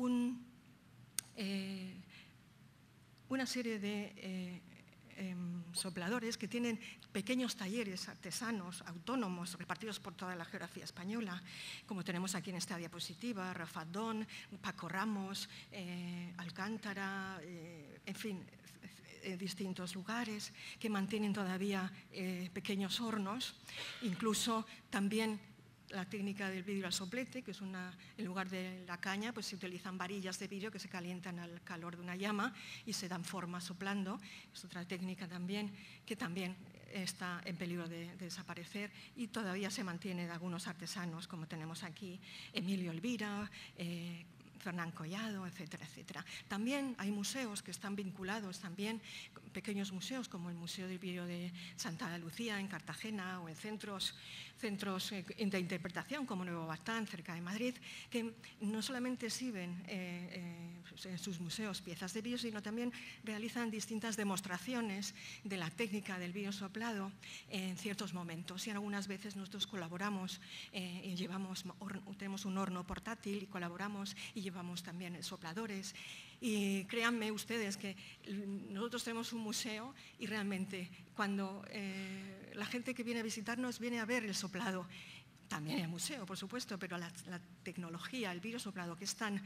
una serie de sopladores que tienen pequeños talleres artesanos, autónomos, repartidos por toda la geografía española, como tenemos aquí en esta diapositiva, Rafadón, Paco Ramos, Alcántara, en fin, distintos lugares que mantienen todavía pequeños hornos, incluso también la técnica del vidrio al soplete, que es en lugar de la caña, pues se utilizan varillas de vidrio que se calientan al calor de una llama y se dan forma soplando. Es otra técnica también que también está en peligro de desaparecer y todavía se mantiene de algunos artesanos, como tenemos aquí Emilio Elvira, Fernán Collado, etcétera, etcétera. También hay museos que están vinculados también, pequeños museos como el Museo del Vidrio de Santa Lucía en Cartagena o en centros de interpretación como Nuevo Batán, cerca de Madrid, que no solamente exhiben en sus museos piezas de vidrio, sino también realizan distintas demostraciones de la técnica del vidrio soplado en ciertos momentos. Y algunas veces nosotros colaboramos y tenemos un horno portátil y colaboramos y llevamos también sopladores. Y créanme ustedes que nosotros tenemos un museo y realmente cuando la gente que viene a visitarnos viene a ver el soplado, también el museo, por supuesto, pero la tecnología, el vidrio soplado, que es tan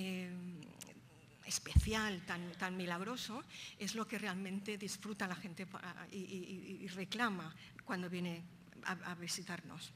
especial, tan milagroso, es lo que realmente disfruta la gente y reclama cuando viene a visitarnos.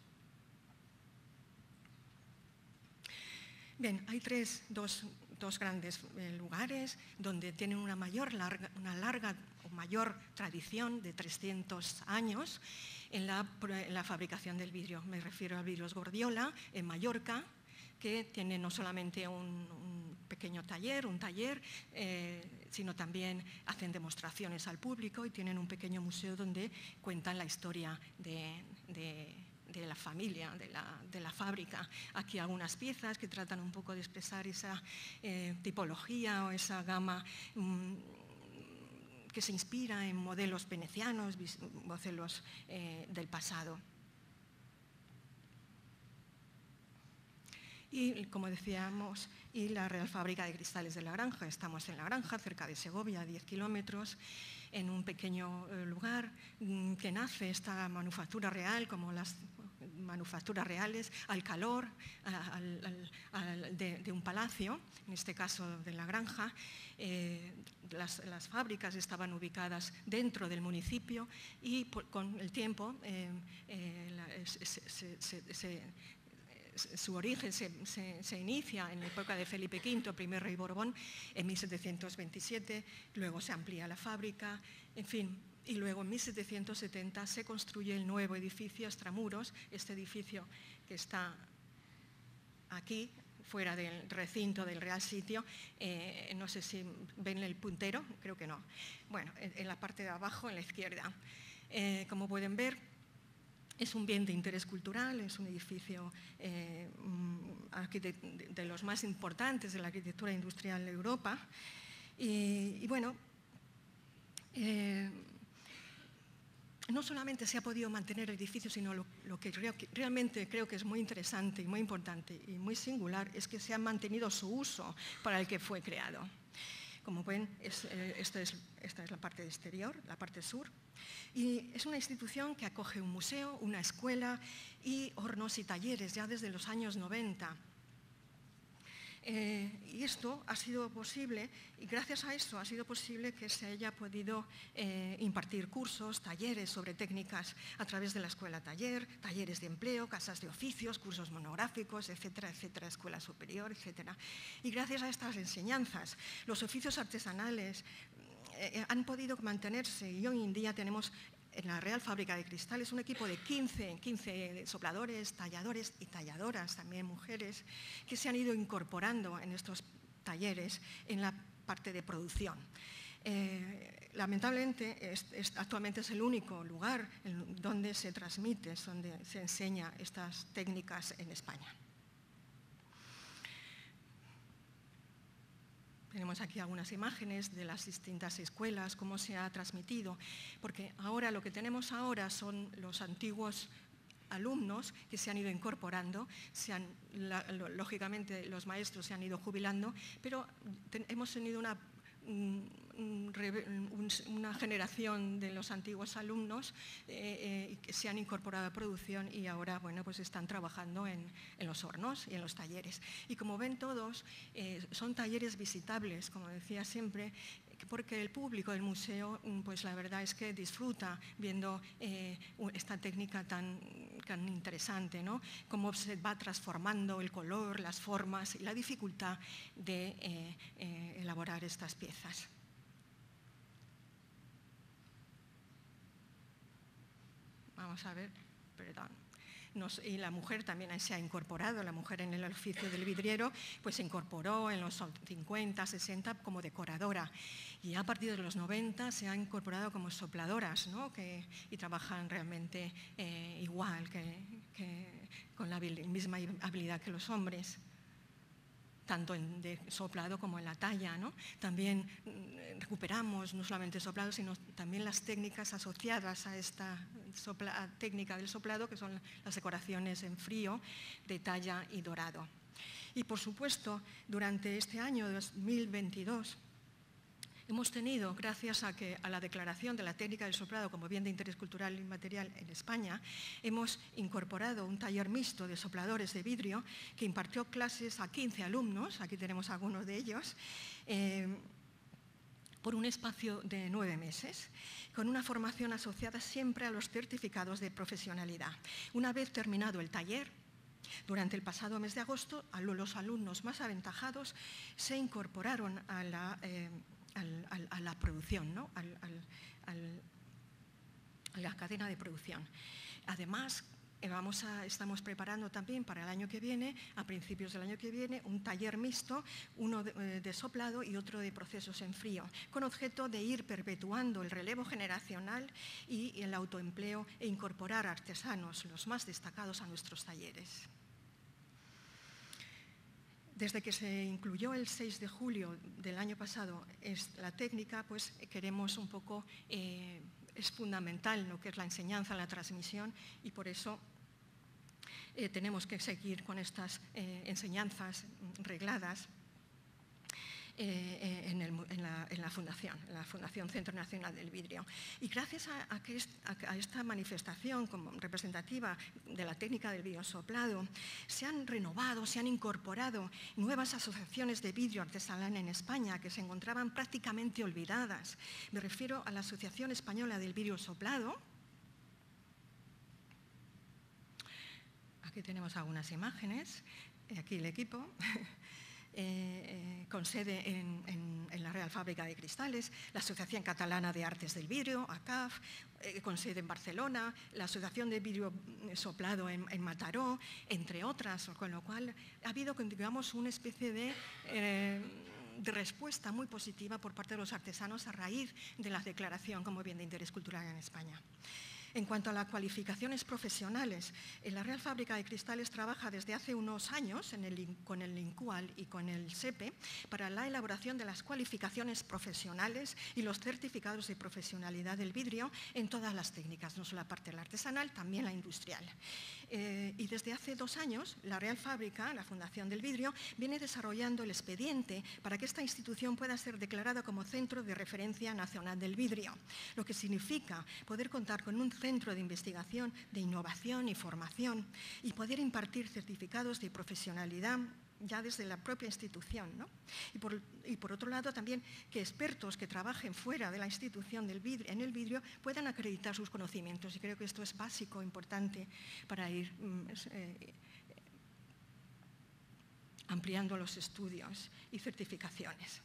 Bien, hay dos grandes lugares donde tienen una larga o mayor tradición de 300 años en la fabricación del vidrio. Me refiero a Vidrios Gordiola, en Mallorca, que tiene no solamente un pequeño taller, sino también hacen demostraciones al público y tienen un pequeño museo donde cuentan la historia de la familia, de la fábrica. Aquí algunas piezas que tratan un poco de expresar esa tipología o esa gama que se inspira en modelos venecianos, modelos del pasado. Y, como decíamos, y la Real Fábrica de Cristales de La Granja. Estamos en La Granja, cerca de Segovia, a 10 kilómetros, en un pequeño lugar que nace esta manufactura real, como las manufacturas reales, al calor de un palacio, en este caso de La Granja. Las fábricas estaban ubicadas dentro del municipio y con el tiempo su origen se inicia en la época de Felipe V, primer rey Borbón, en 1727, luego se amplía la fábrica, en fin, y luego en 1770 se construye el nuevo edificio Extramuros, este edificio que está aquí, fuera del recinto del Real Sitio, no sé si ven el puntero, creo que no. Bueno, en la parte de abajo, en la izquierda. Como pueden ver, es un bien de interés cultural, es un edificio de los más importantes de la arquitectura industrial de Europa. Y bueno, no solamente se ha podido mantener el edificio, sino lo que realmente creo que es muy interesante y muy importante y muy singular es que se ha mantenido su uso para el que fue creado. Como ven, esta es la parte exterior, la parte sur, y es una institución que acoge un museo, una escuela y hornos y talleres ya desde los años 90. Y esto ha sido posible, y gracias a esto ha sido posible que se haya podido impartir cursos, talleres sobre técnicas a través de la escuela taller, talleres de empleo, casas de oficios, cursos monográficos, etcétera, etcétera, escuela superior, etcétera. Y gracias a estas enseñanzas, los oficios artesanales han podido mantenerse y hoy en día tenemos en la Real Fábrica de Cristales un equipo de 15 sopladores, talladores y talladoras, también mujeres, que se han ido incorporando en estos talleres en la parte de producción. Lamentablemente, actualmente es el único lugar donde se transmite, donde se enseña estas técnicas en España. Tenemos aquí algunas imágenes de las distintas escuelas, cómo se ha transmitido, porque ahora lo que tenemos ahora son los antiguos alumnos que se han ido incorporando, lógicamente los maestros se han ido jubilando, pero hemos tenido una generación de los antiguos alumnos que se han incorporado a producción y ahora pues están trabajando en los hornos y en los talleres. Y como ven todos, son talleres visitables, como decía siempre, porque el público del museo, pues la verdad es que disfruta viendo esta técnica tan interesante, ¿no? Cómo se va transformando el color, las formas y la dificultad de elaborar estas piezas. Vamos a ver, perdón. Y la mujer también se ha incorporado, la mujer en el oficio del vidriero, pues se incorporó en los 50, 60 como decoradora. Y a partir de los 90 se ha incorporado como sopladoras, ¿no? Y trabajan realmente igual, con la misma habilidad que los hombres, tanto en de soplado como en la talla, ¿no? También recuperamos no solamente el soplado, sino también las técnicas asociadas a esta técnica del soplado, que son las decoraciones en frío, de talla y dorado. Y por supuesto, durante este año 2022, hemos tenido, gracias a la declaración de la técnica del soplado como bien de interés cultural inmaterial en España, hemos incorporado un taller mixto de sopladores de vidrio que impartió clases a 15 alumnos, aquí tenemos algunos de ellos, por un espacio de 9 meses, con una formación asociada siempre a los certificados de profesionalidad. Una vez terminado el taller, durante el pasado mes de agosto, los alumnos más aventajados se incorporaron a la producción, ¿no? a la cadena de producción. Además, estamos preparando también para el año que viene, a principios del año que viene, un taller mixto, uno de soplado y otro de procesos en frío, con objeto de ir perpetuando el relevo generacional y el autoempleo e incorporar artesanos, los más destacados, a nuestros talleres. Desde que se incluyó el 6 de julio del año pasado la técnica, pues queremos un poco, es fundamental lo que es la enseñanza, la transmisión, y por eso tenemos que seguir con estas enseñanzas regladas en la Fundación Centro Nacional del Vidrio. Y gracias a esta manifestación como representativa de la técnica del vidrio soplado, se han renovado, se han incorporado nuevas asociaciones de vidrio artesanal en España que se encontraban prácticamente olvidadas. Me refiero a la Asociación Española del Vidrio Soplado. Aquí tenemos algunas imágenes, aquí el equipo. Con sede en la Real Fábrica de Cristales, la Asociación Catalana de Artes del Vidrio, ACAF, con sede en Barcelona, la Asociación de Vidrio Soplado en Mataró, entre otras, con lo cual ha habido, digamos, una especie de respuesta muy positiva por parte de los artesanos a raíz de la declaración como bien de interés cultural en España. En cuanto a las cualificaciones profesionales, la Real Fábrica de Cristales trabaja desde hace unos años con el INCUAL y con el SEPE para la elaboración de las cualificaciones profesionales y los certificados de profesionalidad del vidrio en todas las técnicas, no solo la parte artesanal, también la industrial. Y desde hace 2 años, la Real Fábrica, la Fundación del Vidrio, viene desarrollando el expediente para que esta institución pueda ser declarada como Centro de Referencia Nacional del Vidrio, lo que significa poder contar con un centro de investigación, de innovación y formación y poder impartir certificados de profesionalidad ya desde la propia institución, ¿no? Y por otro lado también que expertos que trabajen fuera de la institución en el vidrio puedan acreditar sus conocimientos, y creo que esto es básico, importante para ir ampliando los estudios y certificaciones.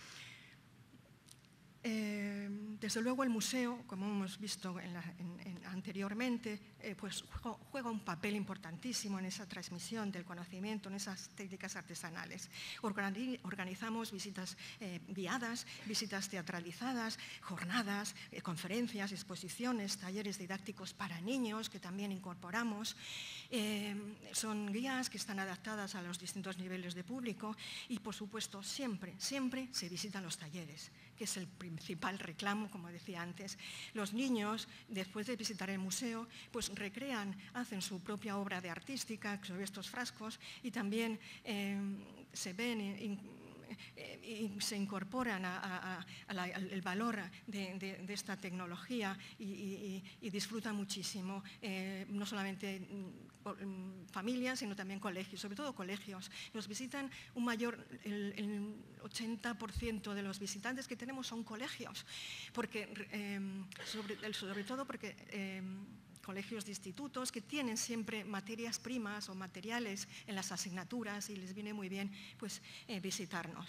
Desde luego el museo, como hemos visto anteriormente, pues juega un papel importantísimo en esa transmisión del conocimiento, en esas técnicas artesanales. Organizamos visitas guiadas, visitas teatralizadas, jornadas, conferencias, exposiciones, talleres didácticos para niños que también incorporamos. Son guías que están adaptadas a los distintos niveles de público y, por supuesto, siempre se visitan los talleres, que es el principal reclamo, como decía antes. Los niños, después de visitar el museo, pues recrean, hacen su propia obra de artística sobre estos frascos y también se ven y se incorporan al valor de esta tecnología y disfrutan muchísimo, no solamente familias, sino también colegios, sobre todo colegios. Nos visitan el 80% de los visitantes que tenemos son colegios, porque, sobre todo porque colegios de institutos que tienen siempre materias primas o materiales en las asignaturas y les viene muy bien pues, visitarnos.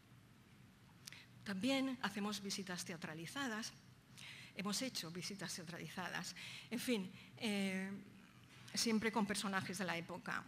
También hacemos visitas teatralizadas, hemos hecho visitas teatralizadas, en fin, siempre con personajes de la época.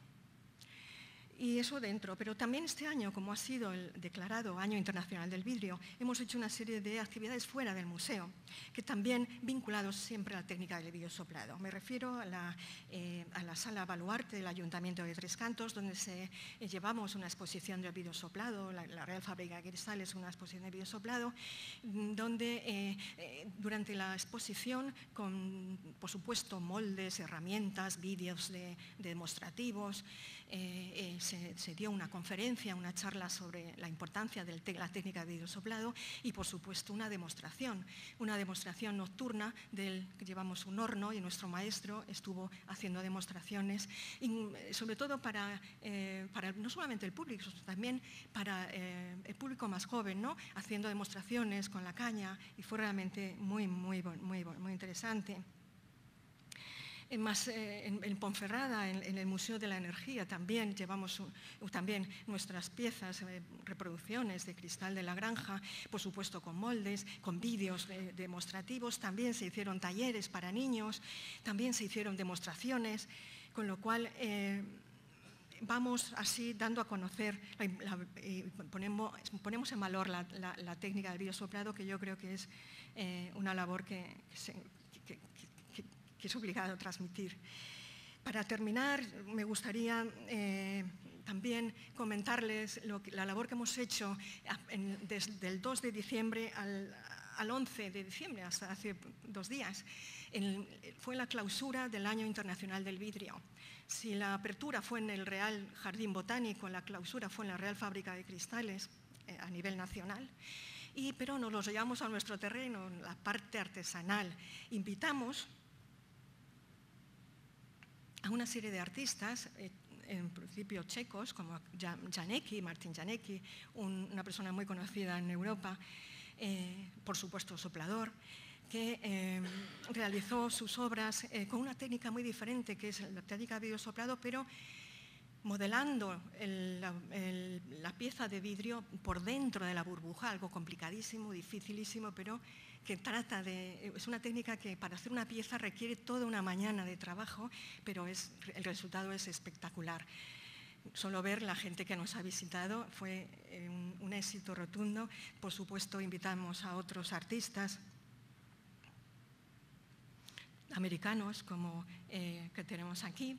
Y eso dentro, pero también este año, como ha sido el declarado Año Internacional del Vidrio, hemos hecho una serie de actividades fuera del museo, que también vinculados siempre a la técnica del vidrio soplado. Me refiero a la sala Baluarte del Ayuntamiento de Tres Cantos, donde llevamos una exposición del vidrio soplado, la Real Fábrica de Cristales, una exposición de vidrio soplado, donde durante la exposición, con, por supuesto, moldes, herramientas, vídeos demostrativos, se dio una conferencia, una charla sobre la importancia de la técnica de vidrio soplado y, por supuesto, una demostración nocturna que llevamos un horno y nuestro maestro estuvo haciendo demostraciones, y sobre todo para no solamente el público, sino también para el público más joven, ¿no? Haciendo demostraciones con la caña, y fue realmente muy interesante. En Ponferrada, en el Museo de la Energía, también llevamos nuestras piezas, reproducciones de cristal de la granja, por supuesto con moldes, con vídeos demostrativos. También se hicieron talleres para niños, también se hicieron demostraciones, con lo cual vamos así dando a conocer, ponemos en valor la técnica del vidrio soplado, que yo creo que es una labor que es obligado a transmitir. Para terminar, me gustaría también comentarles la labor que hemos hecho desde el 2 de diciembre al 11 de diciembre, hasta hace 2 días, fue la clausura del Año Internacional del Vidrio. Si la apertura fue en el Real Jardín Botánico, la clausura fue en la Real Fábrica de Cristales a nivel nacional, pero nos los llevamos a nuestro terreno, la parte artesanal. Invitamos a una serie de artistas, en principio checos, como Martin Janécki, una persona muy conocida en Europa, por supuesto soplador, que realizó sus obras con una técnica muy diferente, que es la técnica de videosoplado, pero modelando la pieza de vidrio por dentro de la burbuja, algo complicadísimo, dificilísimo, pero que es una técnica que para hacer una pieza requiere toda una mañana de trabajo, pero el resultado es espectacular. Solo ver la gente que nos ha visitado fue un éxito rotundo. Por supuesto, invitamos a otros artistas americanos como que tenemos aquí,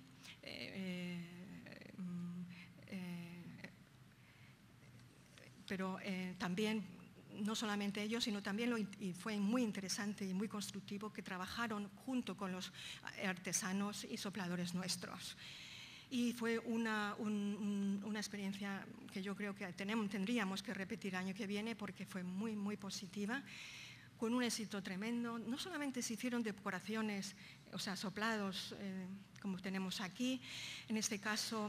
pero también no solamente ellos, sino también y fue muy interesante y muy constructivo que trabajaron junto con los artesanos y sopladores nuestros. Y fue una experiencia que yo creo que tendríamos que repetir el año que viene, porque fue muy, muy positiva, con un éxito tremendo. No solamente se hicieron decoraciones, o sea, soplados, como tenemos aquí, en este caso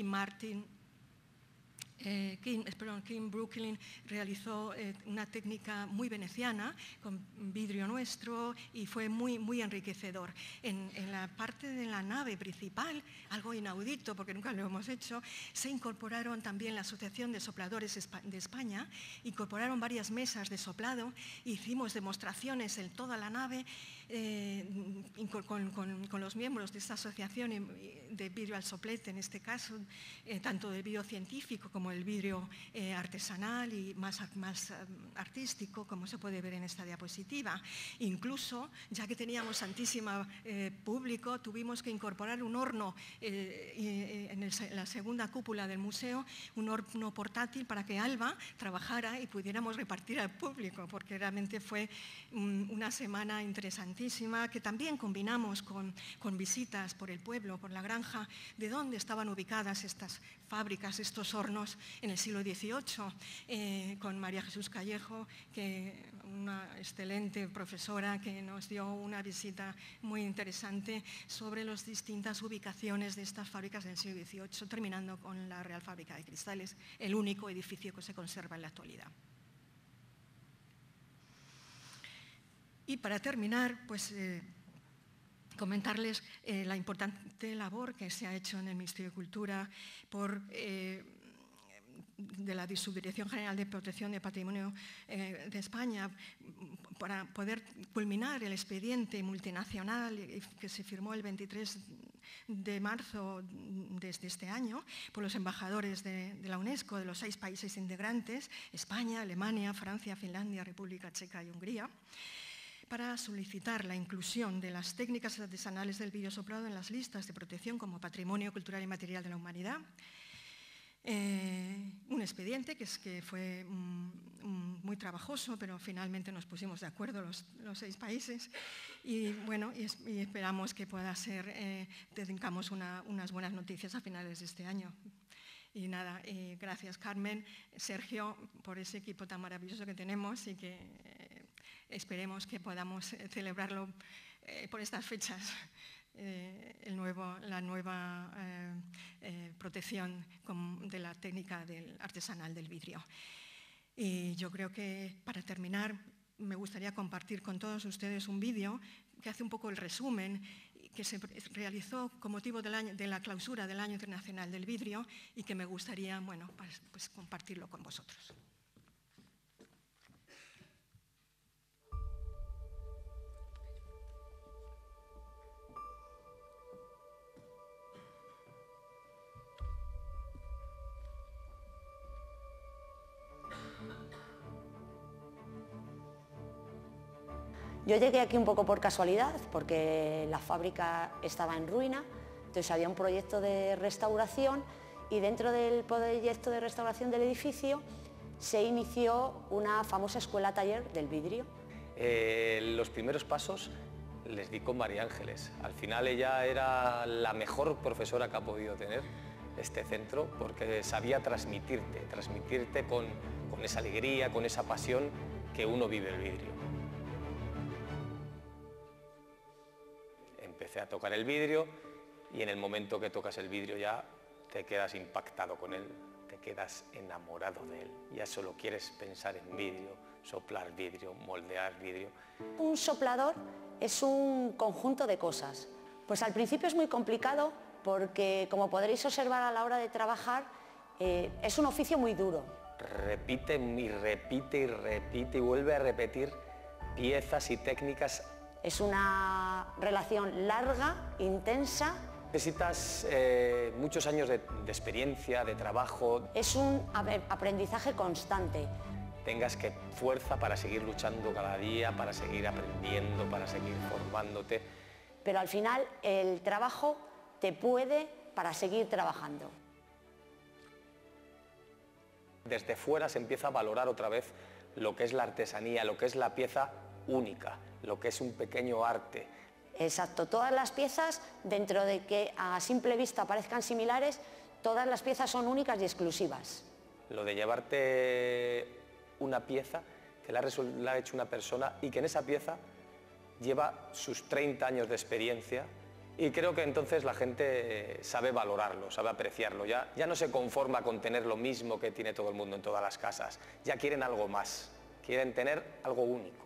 Kim Brooklyn realizó una técnica muy veneciana con vidrio nuestro y fue muy, muy enriquecedor. En la parte de la nave principal, algo inaudito porque nunca lo hemos hecho, se incorporaron también la Asociación de Sopladores de España, incorporaron varias mesas de soplado, hicimos demostraciones en toda la nave con los miembros de esta asociación de vidrio al soplete, en este caso, tanto del vidrio científico como el vidrio artesanal y más artístico, como se puede ver en esta diapositiva. Incluso, ya que teníamos tantísimo público, tuvimos que incorporar un horno en la segunda cúpula del museo, un horno portátil para que Alba trabajara y pudiéramos repartir al público, porque realmente fue una semana interesantísima, que también combinamos con visitas por el pueblo, por la granja, de dónde estaban ubicadas estas fábricas, estos hornos en el siglo XVIII, con María Jesús Callejo, una excelente profesora que nos dio una visita muy interesante sobre las distintas ubicaciones de estas fábricas del siglo XVIII, terminando con la Real Fábrica de Cristales, el único edificio que se conserva en la actualidad. Y para terminar, pues comentarles la importante labor que se ha hecho en el Ministerio de Cultura de la Subdirección General de Protección de Patrimonio de España, para poder culminar el expediente multinacional que se firmó el 23 de marzo de este año por los embajadores de la UNESCO de los 6 países integrantes, España, Alemania, Francia, Finlandia, República Checa y Hungría, para solicitar la inclusión de las técnicas artesanales del videosoplado en las listas de protección como patrimonio cultural y material de la humanidad. Un expediente que fue muy trabajoso, pero finalmente nos pusimos de acuerdo los 6 países y bueno, y esperamos que pueda ser, tengamos unas buenas noticias a finales de este año. Y nada, gracias Carmen, Sergio, por ese equipo tan maravilloso que tenemos y que esperemos que podamos celebrarlo por estas fechas, la nueva protección de la técnica artesanal del vidrio. Y yo creo que para terminar me gustaría compartir con todos ustedes un vídeo que hace un poco el resumen que se realizó con motivo de la clausura del Año Internacional del Vidrio y que me gustaría, bueno, pues compartirlo con vosotros. Yo llegué aquí un poco por casualidad, porque la fábrica estaba en ruina, entonces había un proyecto de restauración y dentro del proyecto de restauración del edificio se inició una famosa escuela taller del vidrio. Los primeros pasos les di con María Ángeles. Al final ella era la mejor profesora que ha podido tener este centro, porque sabía transmitirte con esa alegría, con esa pasión que uno vive el vidrio. Empecé a tocar el vidrio y en el momento que tocas el vidrio ya te quedas impactado con él, te quedas enamorado de él. Ya solo quieres pensar en vidrio, soplar vidrio, moldear vidrio. Un soplador es un conjunto de cosas. Pues al principio es muy complicado porque, como podréis observar a la hora de trabajar, es un oficio muy duro. Repite y repite y repite y vuelve a repetir piezas y técnicas. Es una relación larga, intensa. Necesitas muchos años de experiencia, de trabajo. Es un aprendizaje constante. Tengas que fuerza para seguir luchando cada día, para seguir aprendiendo, para seguir formándote. Pero al final el trabajo te puede para seguir trabajando. Desde fuera se empieza a valorar otra vez lo que es la artesanía, lo que es la pieza única, lo que es un pequeño arte. Exacto, todas las piezas, dentro de que a simple vista parezcan similares, todas las piezas son únicas y exclusivas. Lo de llevarte una pieza que la ha hecho una persona y que en esa pieza lleva sus 30 años de experiencia, y creo que entonces la gente sabe valorarlo, sabe apreciarlo. Ya no se conforma con tener lo mismo que tiene todo el mundo en todas las casas, ya quieren algo más, quieren tener algo único.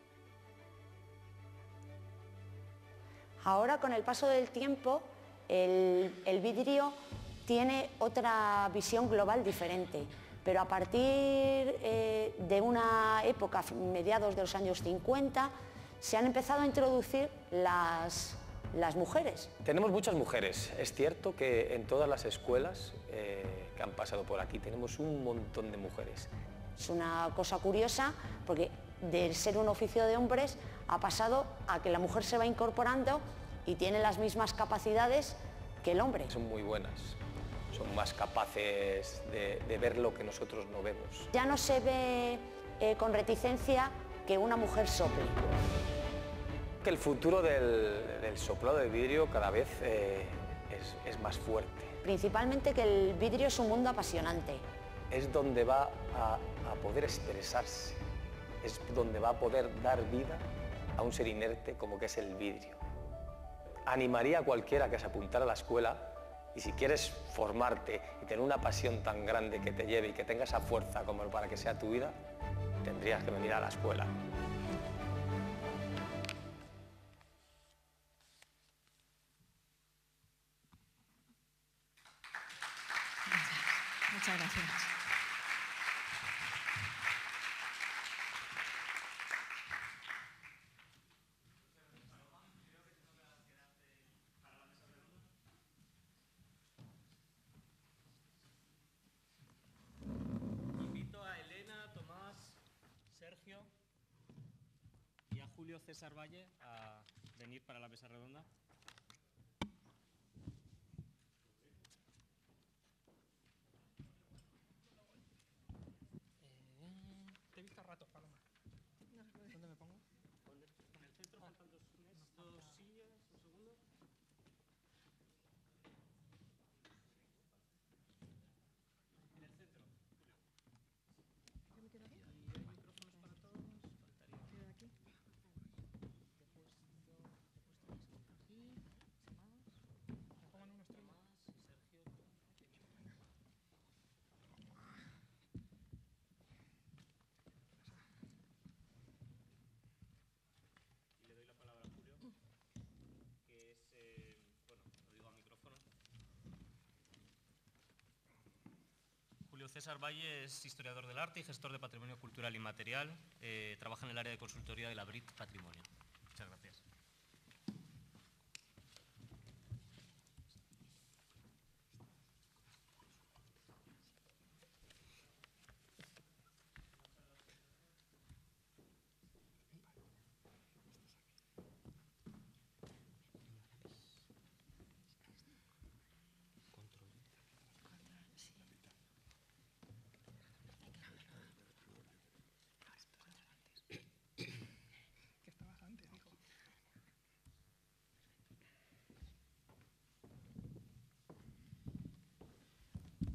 Ahora, con el paso del tiempo, el vidrio tiene otra visión global diferente, pero a partir de una época, mediados de los años 50, se han empezado a introducir las mujeres. Tenemos muchas mujeres. Es cierto que en todas las escuelas que han pasado por aquí tenemos un montón de mujeres. Es una cosa curiosa porque de ser un oficio de hombres ha pasado a que la mujer se va incorporando y tiene las mismas capacidades que el hombre. Son muy buenas, son más capaces de ver lo que nosotros no vemos. Ya no se ve con reticencia que una mujer sople. Que el futuro del soplado de vidrio cada vez es más fuerte. Principalmente que el vidrio es un mundo apasionante. Es donde va a poder expresarse, es donde va a poder dar vida a un ser inerte como que es el vidrio. Animaría a cualquiera que se apuntara a la escuela, y si quieres formarte y tener una pasión tan grande que te lleve y que tenga esa fuerza como para que sea tu vida, tendrías que venir a la escuela. Muchas gracias. Invito a Elena, Tomás, Sergio y a Julio César Valle a venir para la mesa redonda. Te he visto a ratos, Paloma. ¿Dónde me pongo? En el centro faltan dos sillas, un segundo. En el centro, Julio. ¿Yo me quedo aquí? Y hay micrófonos para todos. Faltaría. ¿Quedo aquí? Me pongo en un extremo. Sergio. Y le doy la palabra a Julio, que es, bueno, lo digo a micrófono. Julio César Valle es historiador del arte y gestor de patrimonio cultural inmaterial. Trabaja en el área de consultoría de la BRIT Patrimonio. Muchas gracias.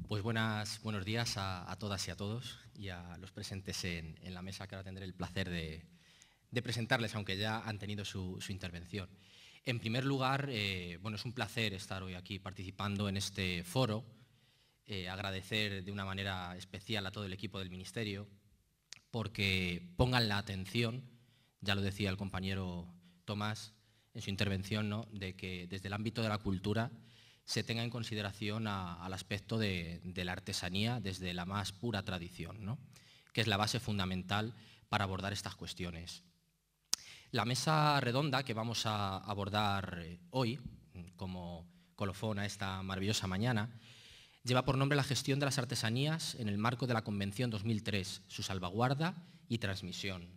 Pues buenos días a todas y a todos y a los presentes en la mesa, que ahora tendré el placer de presentarles, aunque ya han tenido su intervención. En primer lugar, es un placer estar hoy aquí participando en este foro, agradecer de una manera especial a todo el equipo del Ministerio porque pongan la atención, ya lo decía el compañero Tomás en su intervención, ¿no?, de que desde el ámbito de la cultura se tenga en consideración al aspecto de la artesanía desde la más pura tradición, ¿no?, que es la base fundamental para abordar estas cuestiones. La mesa redonda que vamos a abordar hoy, como colofón a esta maravillosa mañana, lleva por nombre la gestión de las artesanías en el marco de la Convención 2003, su salvaguarda y transmisión.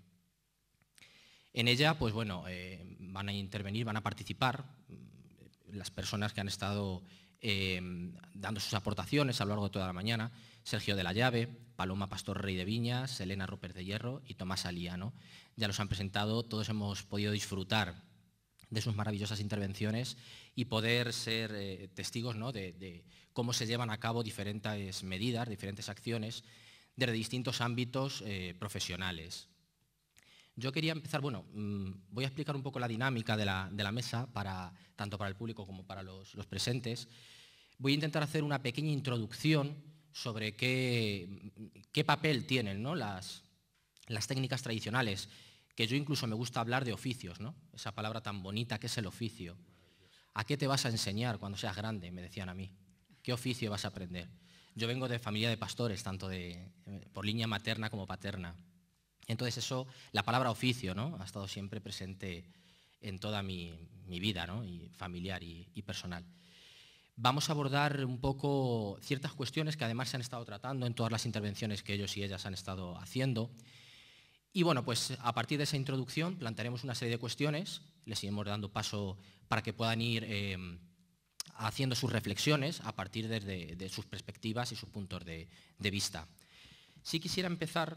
En ella, van a intervenir, van a participar las personas que han estado dando sus aportaciones a lo largo de toda la mañana: Sergio de la Llave, Paloma Pastor Rey de Viñas, Elena Roper de Hierro y Tomás Alía, ¿no? Ya los han presentado, todos hemos podido disfrutar de sus maravillosas intervenciones y poder ser testigos, ¿no?, de cómo se llevan a cabo diferentes medidas, diferentes acciones desde distintos ámbitos profesionales. Yo quería empezar, voy a explicar un poco la dinámica de la mesa, tanto para el público como para los presentes. Voy a intentar hacer una pequeña introducción sobre qué papel tienen, ¿no?, las técnicas tradicionales, que yo incluso me gusta hablar de oficios, ¿no?, esa palabra tan bonita que es el oficio. ¿A qué te vas a enseñar cuando seas grande?, me decían a mí. ¿Qué oficio vas a aprender? Yo vengo de familia de pastores, tanto por línea materna como paterna. Entonces la palabra oficio, ¿no?, ha estado siempre presente en toda mi vida, ¿no?, y familiar y personal. Vamos a abordar un poco ciertas cuestiones que además se han estado tratando en todas las intervenciones que ellos y ellas han estado haciendo. Y a partir de esa introducción plantearemos una serie de cuestiones, les iremos dando paso para que puedan ir haciendo sus reflexiones a partir de sus perspectivas y sus puntos de vista. Si quisiera empezar...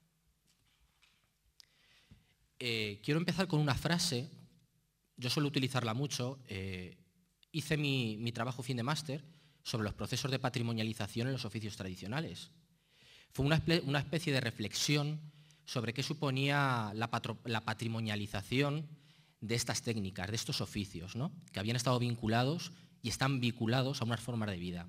quiero empezar con una frase, yo suelo utilizarla mucho. Hice mi trabajo fin de máster sobre los procesos de patrimonialización en los oficios tradicionales. Fue una especie de reflexión sobre qué suponía la patrimonialización de estas técnicas, de estos oficios, ¿no?, que habían estado vinculados y están vinculados a unas formas de vida.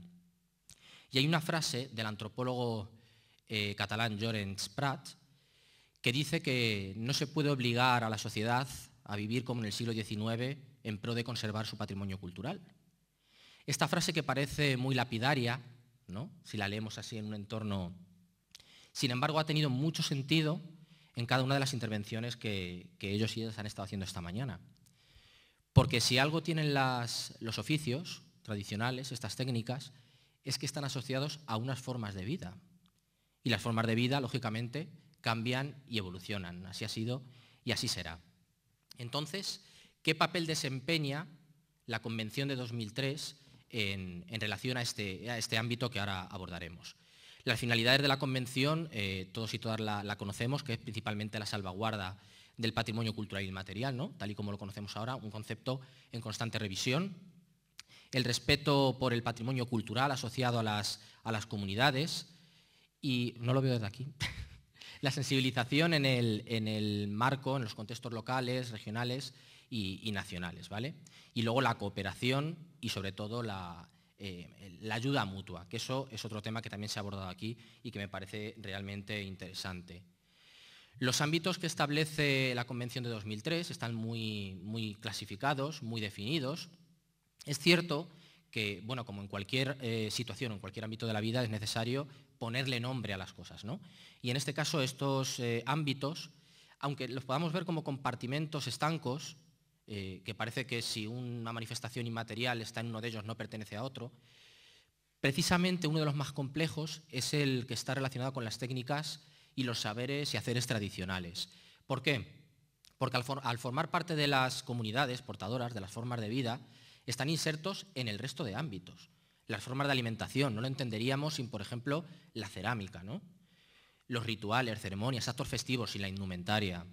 Y hay una frase del antropólogo catalán Llorenç Prat, que dice que no se puede obligar a la sociedad a vivir como en el siglo XIX en pro de conservar su patrimonio cultural. Esta frase, que parece muy lapidaria, ¿no?, si la leemos así en un entorno, sin embargo ha tenido mucho sentido en cada una de las intervenciones que ellos y ellas han estado haciendo esta mañana. Porque si algo tienen los oficios tradicionales, estas técnicas, es que están asociados a unas formas de vida. Y las formas de vida, lógicamente, cambian y evolucionan. Así ha sido y así será. Entonces, ¿qué papel desempeña la Convención de 2003 en relación a este ámbito que ahora abordaremos? Las finalidades de la Convención, todos y todas la conocemos, que es principalmente la salvaguarda del patrimonio cultural inmaterial, ¿no?, tal y como lo conocemos ahora, un concepto en constante revisión. El respeto por el patrimonio cultural asociado a las comunidades y, no lo veo desde aquí, la sensibilización en el marco, en los contextos locales, regionales y nacionales, ¿vale? Y luego la cooperación y sobre todo la ayuda mutua, que eso es otro tema que también se ha abordado aquí y que me parece realmente interesante. Los ámbitos que establece la Convención de 2003 están muy clasificados, muy definidos. Es cierto que, como en cualquier situación, en cualquier ámbito de la vida, es necesario ponerle nombre a las cosas, ¿no? Y en este caso estos ámbitos, aunque los podamos ver como compartimentos estancos, que parece que si una manifestación inmaterial está en uno de ellos no pertenece a otro, precisamente uno de los más complejos es el que está relacionado con las técnicas y los saberes y haceres tradicionales. ¿Por qué? Porque al formar parte de las comunidades portadoras de las formas de vida, están insertos en el resto de ámbitos. Las formas de alimentación, no lo entenderíamos sin, por ejemplo, la cerámica, ¿no? Los rituales, ceremonias, actos festivos y la indumentaria.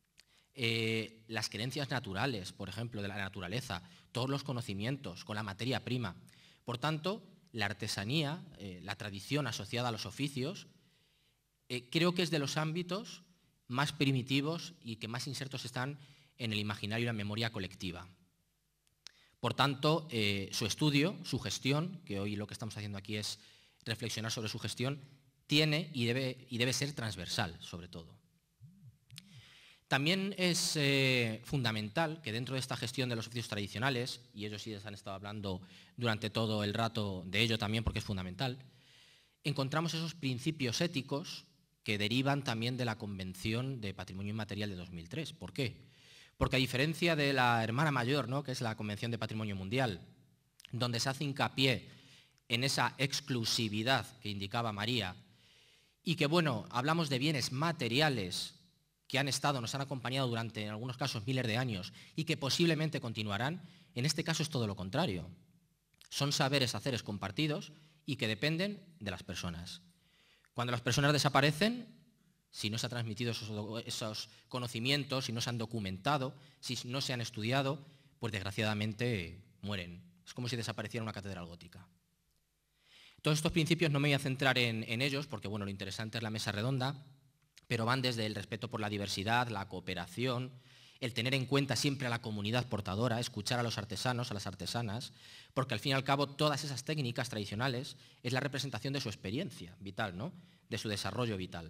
Las creencias naturales, por ejemplo, de la naturaleza, todos los conocimientos con la materia prima. Por tanto, la artesanía, la tradición asociada a los oficios, creo que es de los ámbitos más primitivos y que más insertos están en el imaginario y la memoria colectiva. Por tanto, su estudio, su gestión, que hoy lo que estamos haciendo aquí es reflexionar sobre su gestión, tiene y debe ser transversal, sobre todo. También es fundamental que dentro de esta gestión de los oficios tradicionales, y ellos sí les han estado hablando durante todo el rato de ello también porque es fundamental, encontramos esos principios éticos que derivan también de la Convención de Patrimonio Inmaterial de 2003. ¿Por qué? Porque a diferencia de la hermana mayor, ¿no?, que es la Convención de Patrimonio Mundial, donde se hace hincapié en esa exclusividad que indicaba María, y que, bueno, hablamos de bienes materiales que nos han acompañado durante, en algunos casos, miles de años y que posiblemente continuarán, en este caso es todo lo contrario. Son saberes, haceres compartidos y que dependen de las personas. Cuando las personas desaparecen, si no se han transmitido esos conocimientos, si no se han documentado, si no se han estudiado, pues desgraciadamente mueren. Es como si desapareciera una catedral gótica. Todos estos principios no me voy a centrar en ellos porque, bueno, lo interesante es la mesa redonda, pero van desde el respeto por la diversidad, la cooperación, el tener en cuenta siempre a la comunidad portadora, escuchar a los artesanos, a las artesanas, porque al fin y al cabo todas esas técnicas tradicionales es la representación de su experiencia vital, ¿no?, de su desarrollo vital.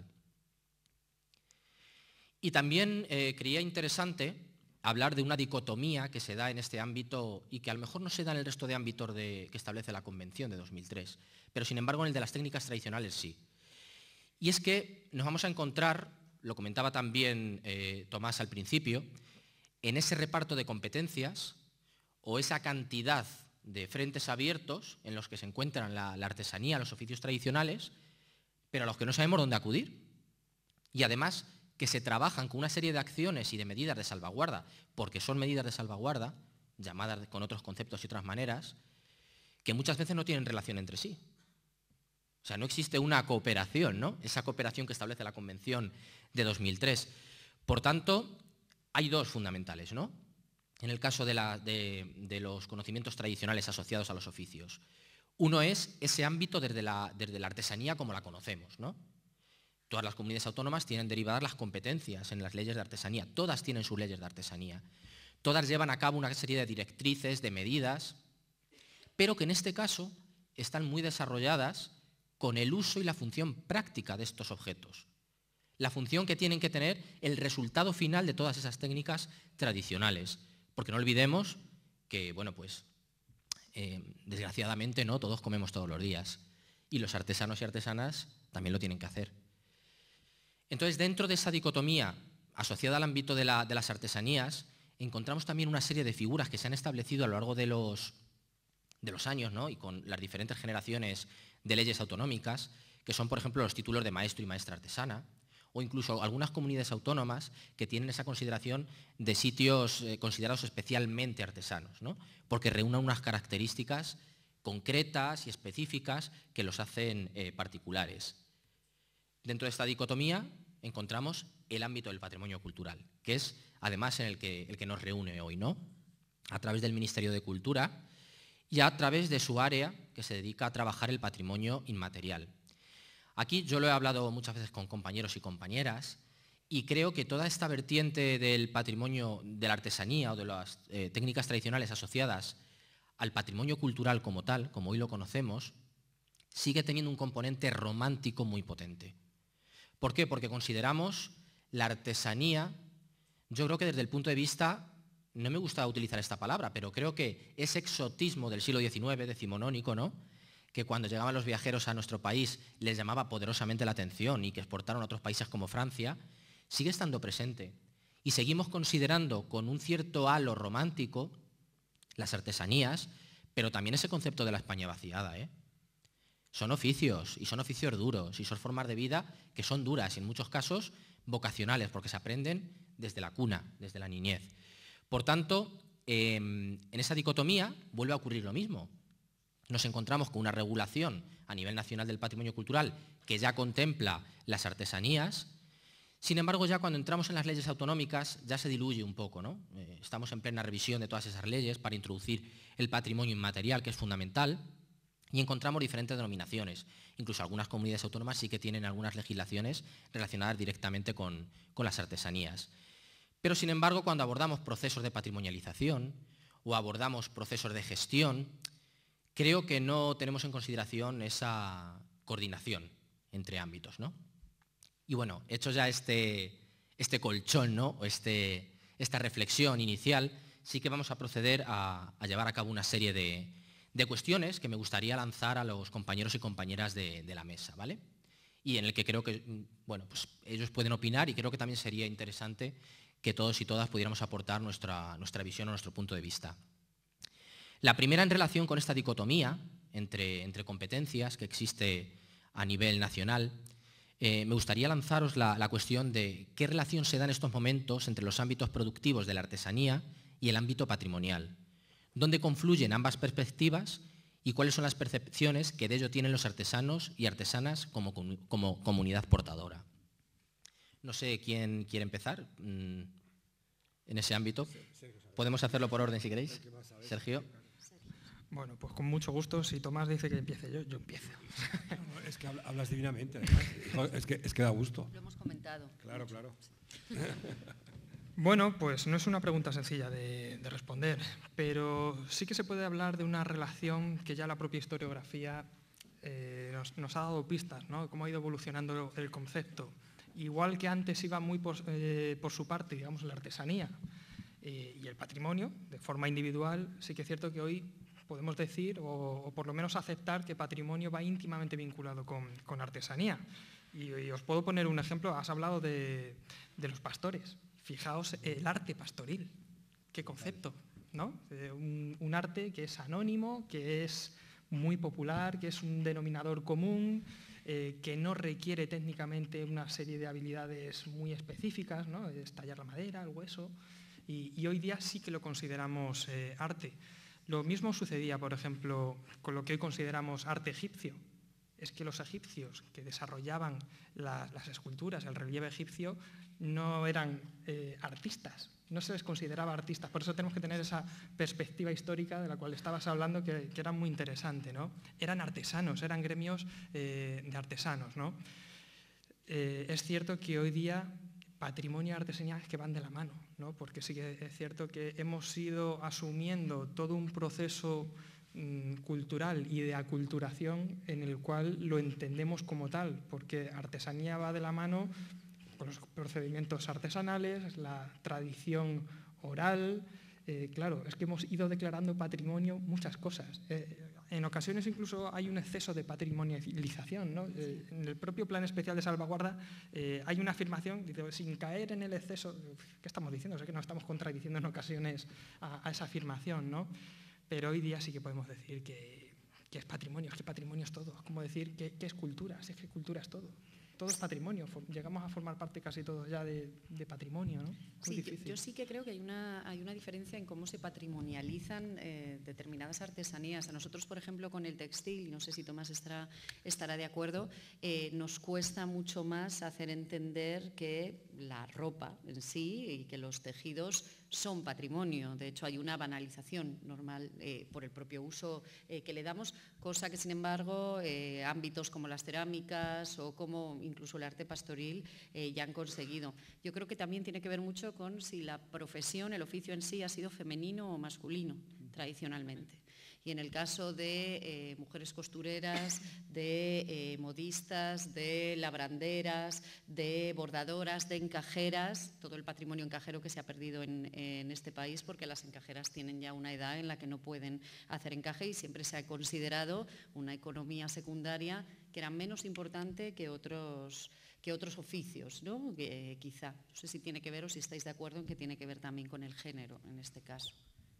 Y también creía interesante hablar de una dicotomía que se da en este ámbito y que a lo mejor no se da en el resto de ámbitos que establece la Convención de 2003, pero sin embargo en el de las técnicas tradicionales sí. Y es que nos vamos a encontrar, lo comentaba también Tomás al principio, en ese reparto de competencias o esa cantidad de frentes abiertos en los que se encuentran la artesanía, los oficios tradicionales, pero a los que no sabemos dónde acudir. Y además que se trabajan con una serie de acciones y de medidas de salvaguarda, porque son medidas de salvaguarda, llamadas con otros conceptos y otras maneras, que muchas veces no tienen relación entre sí. O sea, no existe una cooperación, ¿no?, esa cooperación que establece la Convención de 2003. Por tanto, hay dos fundamentales, ¿no?, en el caso de los conocimientos tradicionales asociados a los oficios. Uno es ese ámbito desde la artesanía como la conocemos, ¿no? Todas las comunidades autónomas tienen derivadas las competencias en las leyes de artesanía, todas tienen sus leyes de artesanía, todas llevan a cabo una serie de directrices, de medidas, pero que en este caso están muy desarrolladas con el uso y la función práctica de estos objetos, la función que tienen que tener el resultado final de todas esas técnicas tradicionales, porque no olvidemos que, bueno, pues desgraciadamente no todos comemos todos los días y los artesanos y artesanas también lo tienen que hacer. Entonces, dentro de esa dicotomía asociada al ámbito de las artesanías, encontramos también una serie de figuras que se han establecido a lo largo de los años, ¿no?, y con las diferentes generaciones de leyes autonómicas, que son, por ejemplo, los títulos de maestro y maestra artesana, o incluso algunas comunidades autónomas que tienen esa consideración de sitios considerados especialmente artesanos, ¿no?, porque reúnen unas características concretas y específicas que los hacen particulares. Dentro de esta dicotomía encontramos el ámbito del patrimonio cultural, que es además el que nos reúne hoy, ¿no?, a través del Ministerio de Cultura y a través de su área que se dedica a trabajar el patrimonio inmaterial. Aquí yo lo he hablado muchas veces con compañeros y compañeras y creo que toda esta vertiente del patrimonio de la artesanía o de las técnicas tradicionales asociadas al patrimonio cultural como tal, como hoy lo conocemos, sigue teniendo un componente romántico muy potente. ¿Por qué? Porque consideramos la artesanía, yo creo que desde el punto de vista, no me gusta utilizar esta palabra, pero creo que ese exotismo del siglo XIX, decimonónico, ¿no?, que cuando llegaban los viajeros a nuestro país les llamaba poderosamente la atención y que exportaron a otros países como Francia, sigue estando presente. Y seguimos considerando con un cierto halo romántico las artesanías, pero también ese concepto de la España vaciada, ¿eh? Son oficios, y son oficios duros, y son formas de vida que son duras, y en muchos casos vocacionales, porque se aprenden desde la cuna, desde la niñez. Por tanto, en esa dicotomía vuelve a ocurrir lo mismo. Nos encontramos con una regulación a nivel nacional del patrimonio cultural que ya contempla las artesanías. Sin embargo, ya cuando entramos en las leyes autonómicas ya se diluye un poco, ¿no? Estamos en plena revisión de todas esas leyes para introducir el patrimonio inmaterial, que es fundamental, y encontramos diferentes denominaciones. Incluso algunas comunidades autónomas sí que tienen algunas legislaciones relacionadas directamente con las artesanías. Pero, sin embargo, cuando abordamos procesos de patrimonialización o abordamos procesos de gestión, creo que no tenemos en consideración esa coordinación entre ámbitos, ¿no? Y bueno, hecho ya este colchón, ¿no? O esta reflexión inicial, sí que vamos a proceder a llevar a cabo una serie de cuestiones que me gustaría lanzar a los compañeros y compañeras de la mesa, ¿vale? Y en el que creo que, bueno, pues ellos pueden opinar y creo que también sería interesante que todos y todas pudiéramos aportar nuestra visión o nuestro punto de vista. La primera, en relación con esta dicotomía entre competencias que existe a nivel nacional, me gustaría lanzaros la cuestión de qué relación se da en estos momentos entre los ámbitos productivos de la artesanía y el ámbito patrimonial. ¿Dónde confluyen ambas perspectivas y cuáles son las percepciones que de ello tienen los artesanos y artesanas como comunidad portadora? No sé quién quiere empezar en ese ámbito. Podemos hacerlo por orden si queréis. Sergio. Bueno, pues con mucho gusto. Si Tomás dice que empiece yo empiezo. Es que hablas divinamente, es que da gusto. Lo hemos comentado. Claro. Bueno, pues no es una pregunta sencilla de responder, pero sí que se puede hablar de una relación que ya la propia historiografía nos ha dado pistas, ¿no? Cómo ha ido evolucionando el concepto. Igual que antes iba muy por su parte, digamos, la artesanía y el patrimonio, de forma individual, sí que es cierto que hoy podemos decir, o por lo menos aceptar, que patrimonio va íntimamente vinculado con artesanía. Y os puedo poner un ejemplo. Has hablado de los pastores. Fijaos el arte pastoril. Qué concepto, ¿no? Un arte que es anónimo, que es muy popular, que es un denominador común, que no requiere técnicamente una serie de habilidades muy específicas, ¿no? Es tallar la madera, el hueso, y hoy día sí que lo consideramos arte. Lo mismo sucedía, por ejemplo, con lo que hoy consideramos arte egipcio. Es que los egipcios que desarrollaban las esculturas, el relieve egipcio, no eran artistas, no se les consideraba artistas. Por eso tenemos que tener esa perspectiva histórica de la cual estabas hablando, que era muy interesante, ¿no? Eran artesanos, eran gremios de artesanos, ¿no? Es cierto que hoy día patrimonio y artesanía es que van de la mano, ¿no? Porque sí que es cierto que hemos ido asumiendo todo un proceso cultural y de aculturación en el cual lo entendemos como tal, porque artesanía va de la mano con los procedimientos artesanales, la tradición oral. Claro, es que hemos ido declarando patrimonio muchas cosas. En ocasiones incluso hay un exceso de patrimonialización, ¿no? En el propio Plan Especial de Salvaguarda hay una afirmación, dice, sin caer en el exceso. ¿Qué estamos diciendo? Es que nos estamos contradiciendo en ocasiones a esa afirmación, ¿no? Pero hoy día sí que podemos decir que es patrimonio, es que patrimonio es todo. Es como decir que es cultura, es que cultura es todo. Todo es patrimonio, llegamos a formar parte casi todos ya de patrimonio, ¿no? Sí, yo sí que creo que hay una diferencia en cómo se patrimonializan determinadas artesanías. A nosotros, por ejemplo, con el textil, y no sé si Tomás estará de acuerdo, nos cuesta mucho más hacer entender que la ropa en sí y que los tejidos son patrimonio. De hecho, hay una banalización normal por el propio uso que le damos, cosa que, sin embargo, ámbitos como las cerámicas o como incluso el arte pastoril ya han conseguido. Yo creo que también tiene que ver mucho con si la profesión, el oficio en sí, ha sido femenino o masculino tradicionalmente. Y en el caso de mujeres costureras, de modistas, de labranderas, de bordadoras, de encajeras, todo el patrimonio encajero que se ha perdido en este país, porque las encajeras tienen ya una edad en la que no pueden hacer encaje y siempre se ha considerado una economía secundaria que era menos importante que otros oficios, ¿no? Quizá. No sé si tiene que ver o si estáis de acuerdo en que tiene que ver también con el género en este caso.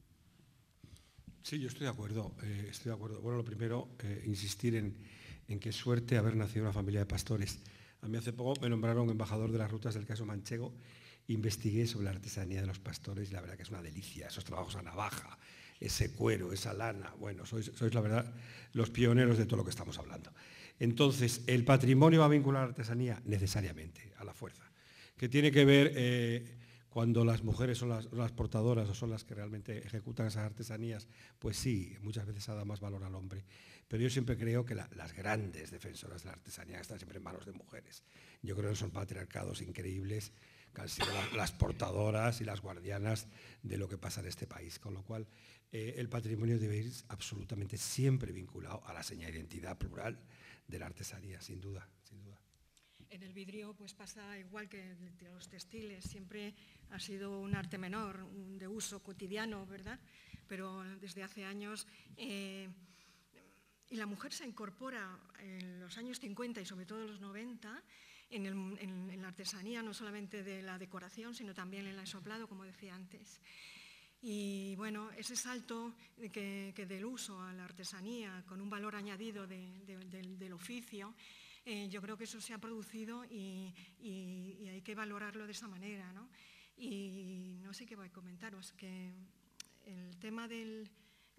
Sí, yo estoy de acuerdo. Bueno, lo primero, insistir en qué suerte haber nacido en una familia de pastores. A mí hace poco me nombraron embajador de las rutas del caso Manchego. Investigué sobre la artesanía de los pastores y la verdad que es una delicia. Esos trabajos a navaja, ese cuero, esa lana. Bueno, sois la verdad los pioneros de todo lo que estamos hablando. Entonces, ¿el patrimonio va a vincular a la artesanía? Necesariamente, a la fuerza. ¿Qué tiene que ver Cuando las mujeres son las portadoras o son las que realmente ejecutan esas artesanías, pues sí, muchas veces se da más valor al hombre. Pero yo siempre creo que las grandes defensoras de la artesanía están siempre en manos de mujeres. Yo creo que son patriarcados increíbles, que han sido las portadoras y las guardianas de lo que pasa en este país. Con lo cual, el patrimonio debe ir absolutamente siempre vinculado a la seña de identidad plural de la artesanía, sin duda, sin duda. En el vidrio pues pasa igual que de los textiles, siempre ha sido un arte menor, de uso cotidiano, ¿verdad? Pero desde hace años, y la mujer se incorpora en los años 50 y sobre todo en los 90 en la artesanía, no solamente de la decoración, sino también en el ensoplado, como decía antes. Y bueno, ese salto que del uso a la artesanía con un valor añadido del oficio, yo creo que eso se ha producido y hay que valorarlo de esa manera, ¿no? Y no sé qué voy a comentaros, que el tema del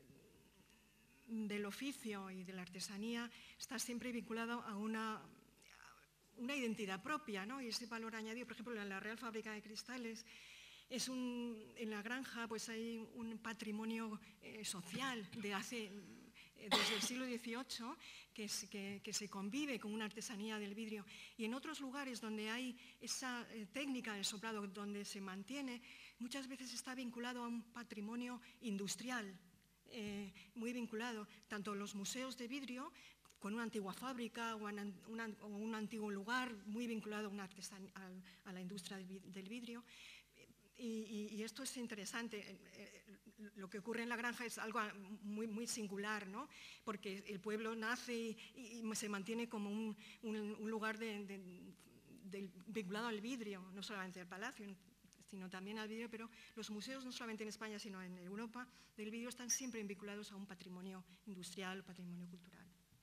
oficio y de la artesanía está siempre vinculado a una identidad propia, ¿no? Y ese valor añadido, por ejemplo, en la Real Fábrica de Cristales, en la granja pues hay un patrimonio social desde el siglo XVIII que se convive con una artesanía del vidrio, y en otros lugares donde hay esa técnica del soplado donde se mantiene, muchas veces está vinculado a un patrimonio industrial, muy vinculado, tanto los museos de vidrio con una antigua fábrica o un antiguo lugar muy vinculado a la industria del vidrio. Y esto es interesante. Lo que ocurre en la granja es algo muy, muy singular, ¿no? Porque el pueblo nace y se mantiene como un lugar vinculado al vidrio, no solamente al palacio, sino también al vidrio, pero los museos, no solamente en España, sino en Europa, del vidrio están siempre vinculados a un patrimonio industrial, patrimonio cultural.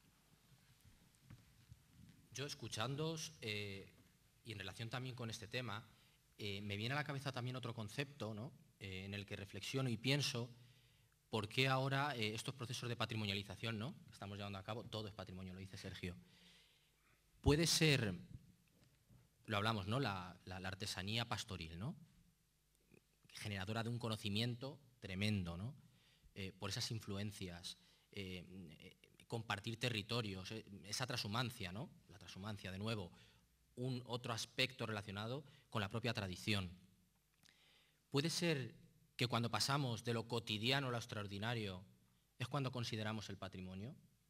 Yo escuchándoos, y en relación también con este tema, me viene a la cabeza también otro concepto, ¿no? En el que reflexiono y pienso por qué ahora estos procesos de patrimonialización, ¿no?, que estamos llevando a cabo, todo es patrimonio, lo dice Sergio. Puede ser, lo hablamos, ¿no?, la artesanía pastoril, ¿no?, generadora de un conocimiento tremendo, ¿no?, por esas influencias, compartir territorios, esa transhumancia, ¿no?, la transhumancia, de nuevo, otro aspecto relacionado con la propia tradición. Puede ser que cuando pasamos de lo cotidiano a lo extraordinario es cuando consideramos el patrimonio.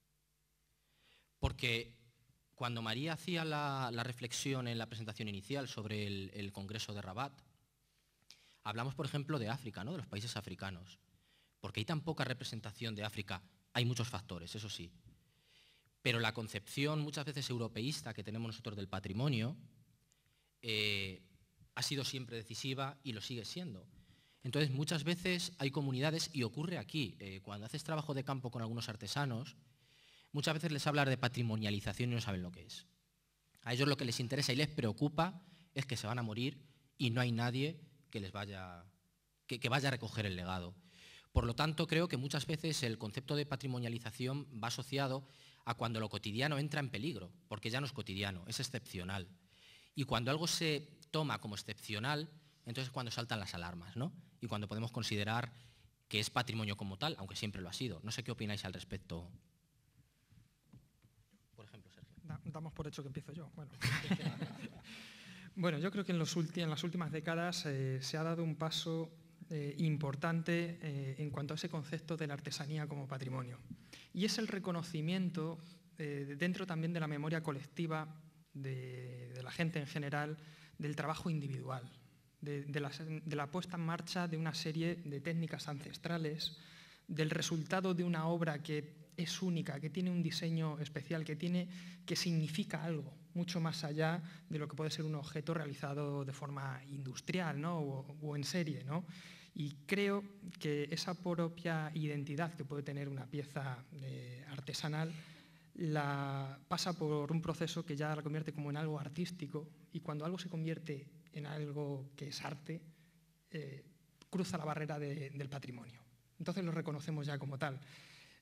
Porque cuando María hacía la reflexión en la presentación inicial sobre el Congreso de Rabat, hablamos, por ejemplo, de África, ¿no?, de los países africanos. Porque hay tan poca representación de África, hay muchos factores, eso sí. Pero la concepción muchas veces europeísta que tenemos nosotros del patrimonio ha sido siempre decisiva y lo sigue siendo. Entonces, muchas veces hay comunidades, y ocurre aquí, cuando haces trabajo de campo con algunos artesanos, muchas veces les hablas de patrimonialización y no saben lo que es. A ellos lo que les interesa y les preocupa es que se van a morir y no hay nadie que vaya a recoger el legado. Por lo tanto, creo que muchas veces el concepto de patrimonialización va asociado a cuando lo cotidiano entra en peligro, porque ya no es cotidiano, es excepcional. Y cuando algo se toma como excepcional, entonces es cuando saltan las alarmas, ¿no?, y cuando podemos considerar que es patrimonio como tal, aunque siempre lo ha sido. No sé qué opináis al respecto. Por ejemplo, Sergio. Damos por hecho que empiezo yo. Bueno, yo creo que en las últimas décadas se ha dado un paso importante en cuanto a ese concepto de la artesanía como patrimonio. Y es el reconocimiento, dentro también de la memoria colectiva de la gente en general, del trabajo individual, de la puesta en marcha de una serie de técnicas ancestrales, del resultado de una obra que es única, que tiene un diseño especial, que significa algo, mucho más allá de lo que puede ser un objeto realizado de forma industrial, ¿no?, o en serie, ¿no? Y creo que esa propia identidad que puede tener una pieza artesanal pasa por un proceso que ya la convierte como en algo artístico, y cuando algo se convierte en algo que es arte, cruza la barrera del patrimonio. Entonces lo reconocemos ya como tal.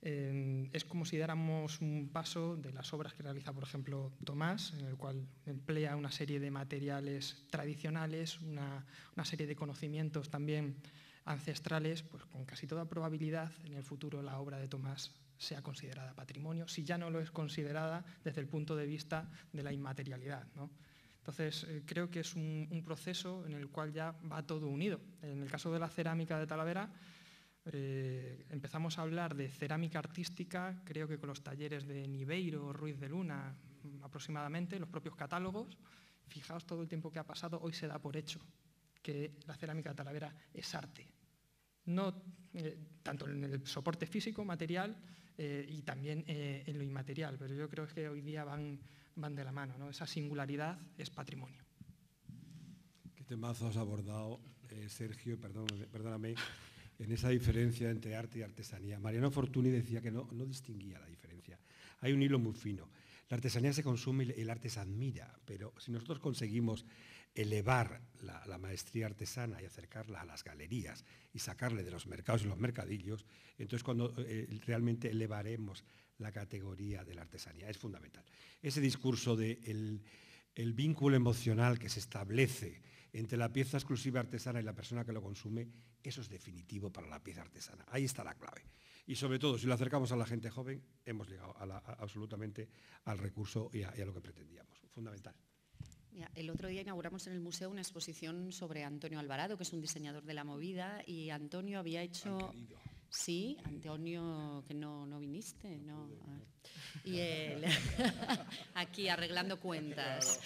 Es como si diéramos un paso de las obras que realiza, por ejemplo, Tomás, en el cual emplea una serie de materiales tradicionales, una serie de conocimientos también ancestrales, pues con casi toda probabilidad en el futuro la obra de Tomás sea considerada patrimonio, si ya no lo es considerada desde el punto de vista de la inmaterialidad, ¿no? Entonces, creo que es un proceso en el cual ya va todo unido. En el caso de la cerámica de Talavera, empezamos a hablar de cerámica artística, creo que con los talleres de Niveiro o Ruiz de Luna, aproximadamente, los propios catálogos. Fijaos todo el tiempo que ha pasado, hoy se da por hecho que la cerámica de Talavera es arte. No tanto en el soporte físico, material, y también en lo inmaterial, pero yo creo que hoy día van de la mano, ¿no? Esa singularidad es patrimonio. Qué temazo has abordado, Sergio, perdóname, en esa diferencia entre arte y artesanía. Mariano Fortuny decía que no distinguía la diferencia. Hay un hilo muy fino. La artesanía se consume y el arte se admira, pero si nosotros conseguimos elevar la maestría artesana y acercarla a las galerías y sacarle de los mercados y los mercadillos, entonces cuando realmente elevaremos la categoría de la artesanía. Es fundamental. Ese discurso de el vínculo emocional que se establece entre la pieza exclusiva artesana y la persona que lo consume, eso es definitivo para la pieza artesana. Ahí está la clave. Y sobre todo, si lo acercamos a la gente joven, hemos llegado absolutamente al recurso y a lo que pretendíamos. Fundamental. El otro día inauguramos en el museo una exposición sobre Antonio Alvarado, que es un diseñador de la movida, y Antonio había hecho... Sí, Antonio, que no viniste, no. Y él, aquí arreglando cuentas.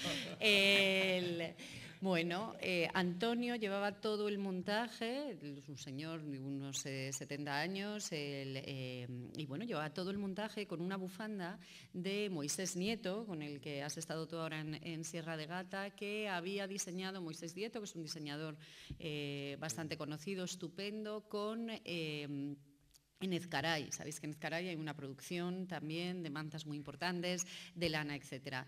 Bueno, Antonio llevaba todo el montaje, es un señor de unos 70 años, y bueno, llevaba todo el montaje con una bufanda de Moisés Nieto, con el que has estado tú ahora en Sierra de Gata, que había diseñado Moisés Nieto, que es un diseñador bastante conocido, estupendo, con... en Ezcaray, sabéis que en Ezcaray hay una producción también de mantas muy importantes, de lana, etc.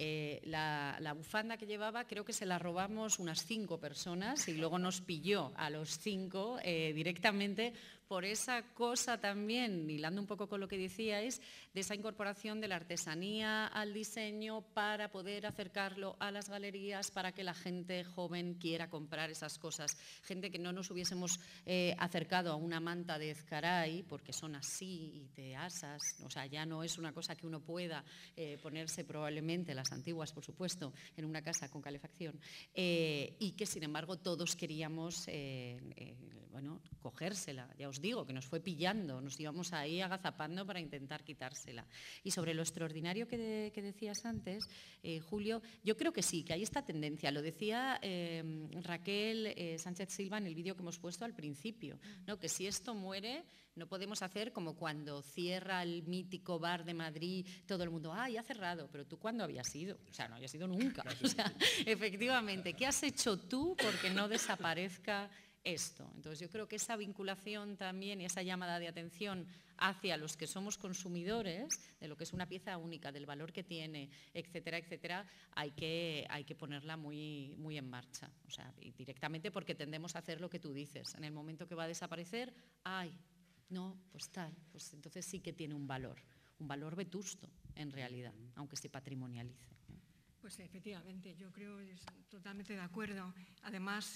La bufanda que llevaba creo que se la robamos unas 5 personas y luego nos pilló a los 5 directamente por esa cosa también, hilando un poco con lo que decíais, de esa incorporación de la artesanía al diseño para poder acercarlo a las galerías, para que la gente joven quiera comprar esas cosas. Gente que no nos hubiésemos acercado a una manta de Ezcaray, porque son así y te asas, o sea, ya no es una cosa que uno pueda ponerse probablemente, las antiguas por supuesto, en una casa con calefacción, y que sin embargo todos queríamos bueno, cogérsela, ya os digo, que nos fue pillando, nos íbamos ahí agazapando para intentar quitársela. Y sobre lo extraordinario que decías antes, Julio, yo creo que sí, que hay esta tendencia, lo decía Raquel Sánchez Silva en el vídeo que hemos puesto al principio, ¿no? Que si esto muere, no podemos hacer como cuando cierra el mítico bar de Madrid, todo el mundo, ya ha cerrado, pero tú ¿cuándo habías ido? O sea, no habías ido nunca. O sea, efectivamente, ¿qué has hecho tú porque no desaparezca esto? Entonces yo creo que esa vinculación también y esa llamada de atención hacia los que somos consumidores de lo que es una pieza única, del valor que tiene, etcétera, etcétera, hay que ponerla muy, muy en marcha. O sea, directamente porque tendemos a hacer lo que tú dices. En el momento que va a desaparecer, no, pues tal, pues entonces sí que tiene un valor vetusto en realidad, aunque se patrimonialice. Pues efectivamente, yo creo que es totalmente de acuerdo. Además,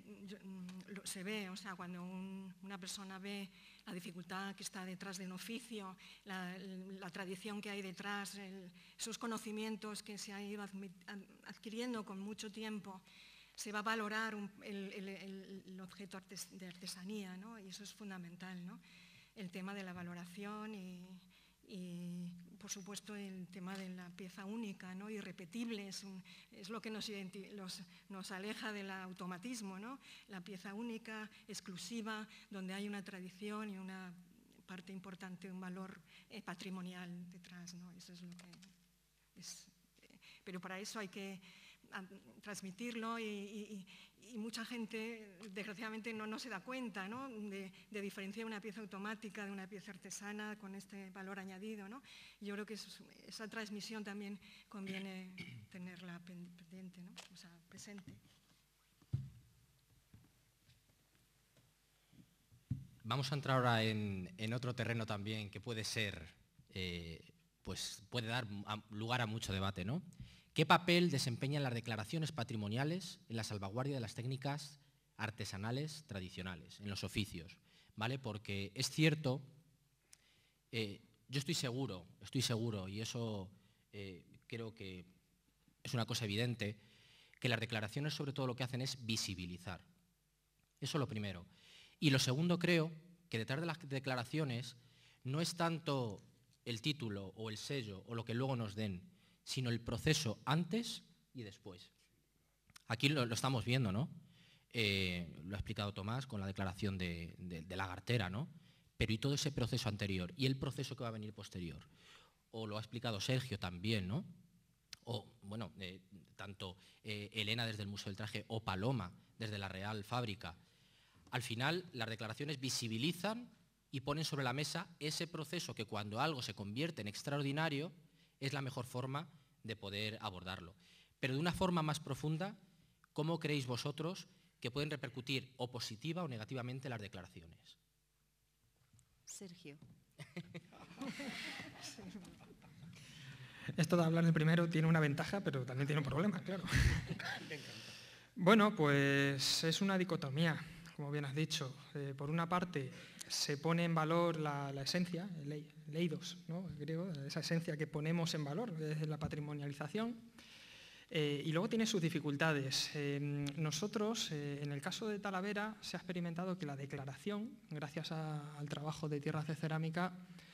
se ve, o sea, cuando una persona ve la dificultad que está detrás de un oficio, la tradición que hay detrás, esos conocimientos que se han ido adquiriendo con mucho tiempo, se va a valorar el objeto de artesanía, ¿no? Y eso es fundamental, ¿no? El tema de la valoración y por supuesto, el tema de la pieza única, ¿no? Irrepetible, es lo que nos aleja del automatismo, ¿no? La pieza única, exclusiva, donde hay una tradición y una parte importante, un valor patrimonial detrás, ¿no? Eso es lo que es. Pero para eso hay que transmitirlo y mucha gente, desgraciadamente, no se da cuenta, ¿no? de diferenciar una pieza automática de una pieza artesana con este valor añadido, ¿no? Yo creo que esa transmisión también conviene tenerla pendiente, ¿no? O sea, presente. Vamos a entrar ahora en otro terreno también que puede ser, pues puede dar lugar a mucho debate, ¿no? ¿Qué papel desempeñan las declaraciones patrimoniales en la salvaguardia de las técnicas artesanales tradicionales, en los oficios? ¿Vale? Porque es cierto, yo estoy seguro, y eso creo que es una cosa evidente, que las declaraciones sobre todo lo que hacen es visibilizar. Eso es lo primero. Y lo segundo, creo que detrás de las declaraciones no es tanto el título o el sello o lo que luego nos den, sino el proceso antes y después. Aquí lo estamos viendo, ¿no? Lo ha explicado Tomás con la declaración de Lagartera, ¿no? Pero ¿y todo ese proceso anterior? ¿Y el proceso que va a venir posterior? O lo ha explicado Sergio también, ¿no? O, bueno, tanto Elena desde el Museo del Traje o Paloma desde la Real Fábrica. Al final, las declaraciones visibilizan y ponen sobre la mesa ese proceso que cuando algo se convierte en extraordinario es la mejor forma de poder abordarlo. Pero de una forma más profunda, ¿cómo creéis vosotros que pueden repercutir o positiva o negativamente las declaraciones? Sergio. Esto de hablar de primero tiene una ventaja, pero también tiene un problema, claro. Bueno, pues es una dicotomía, como bien has dicho. Por una parte, se pone en valor la esencia, el leidos, ¿no? El griego, esa esencia que ponemos en valor, es la patrimonialización. Y luego tiene sus dificultades. Nosotros, en el caso de Talavera, se ha experimentado que la declaración, gracias al trabajo de Tierras de Cerámica,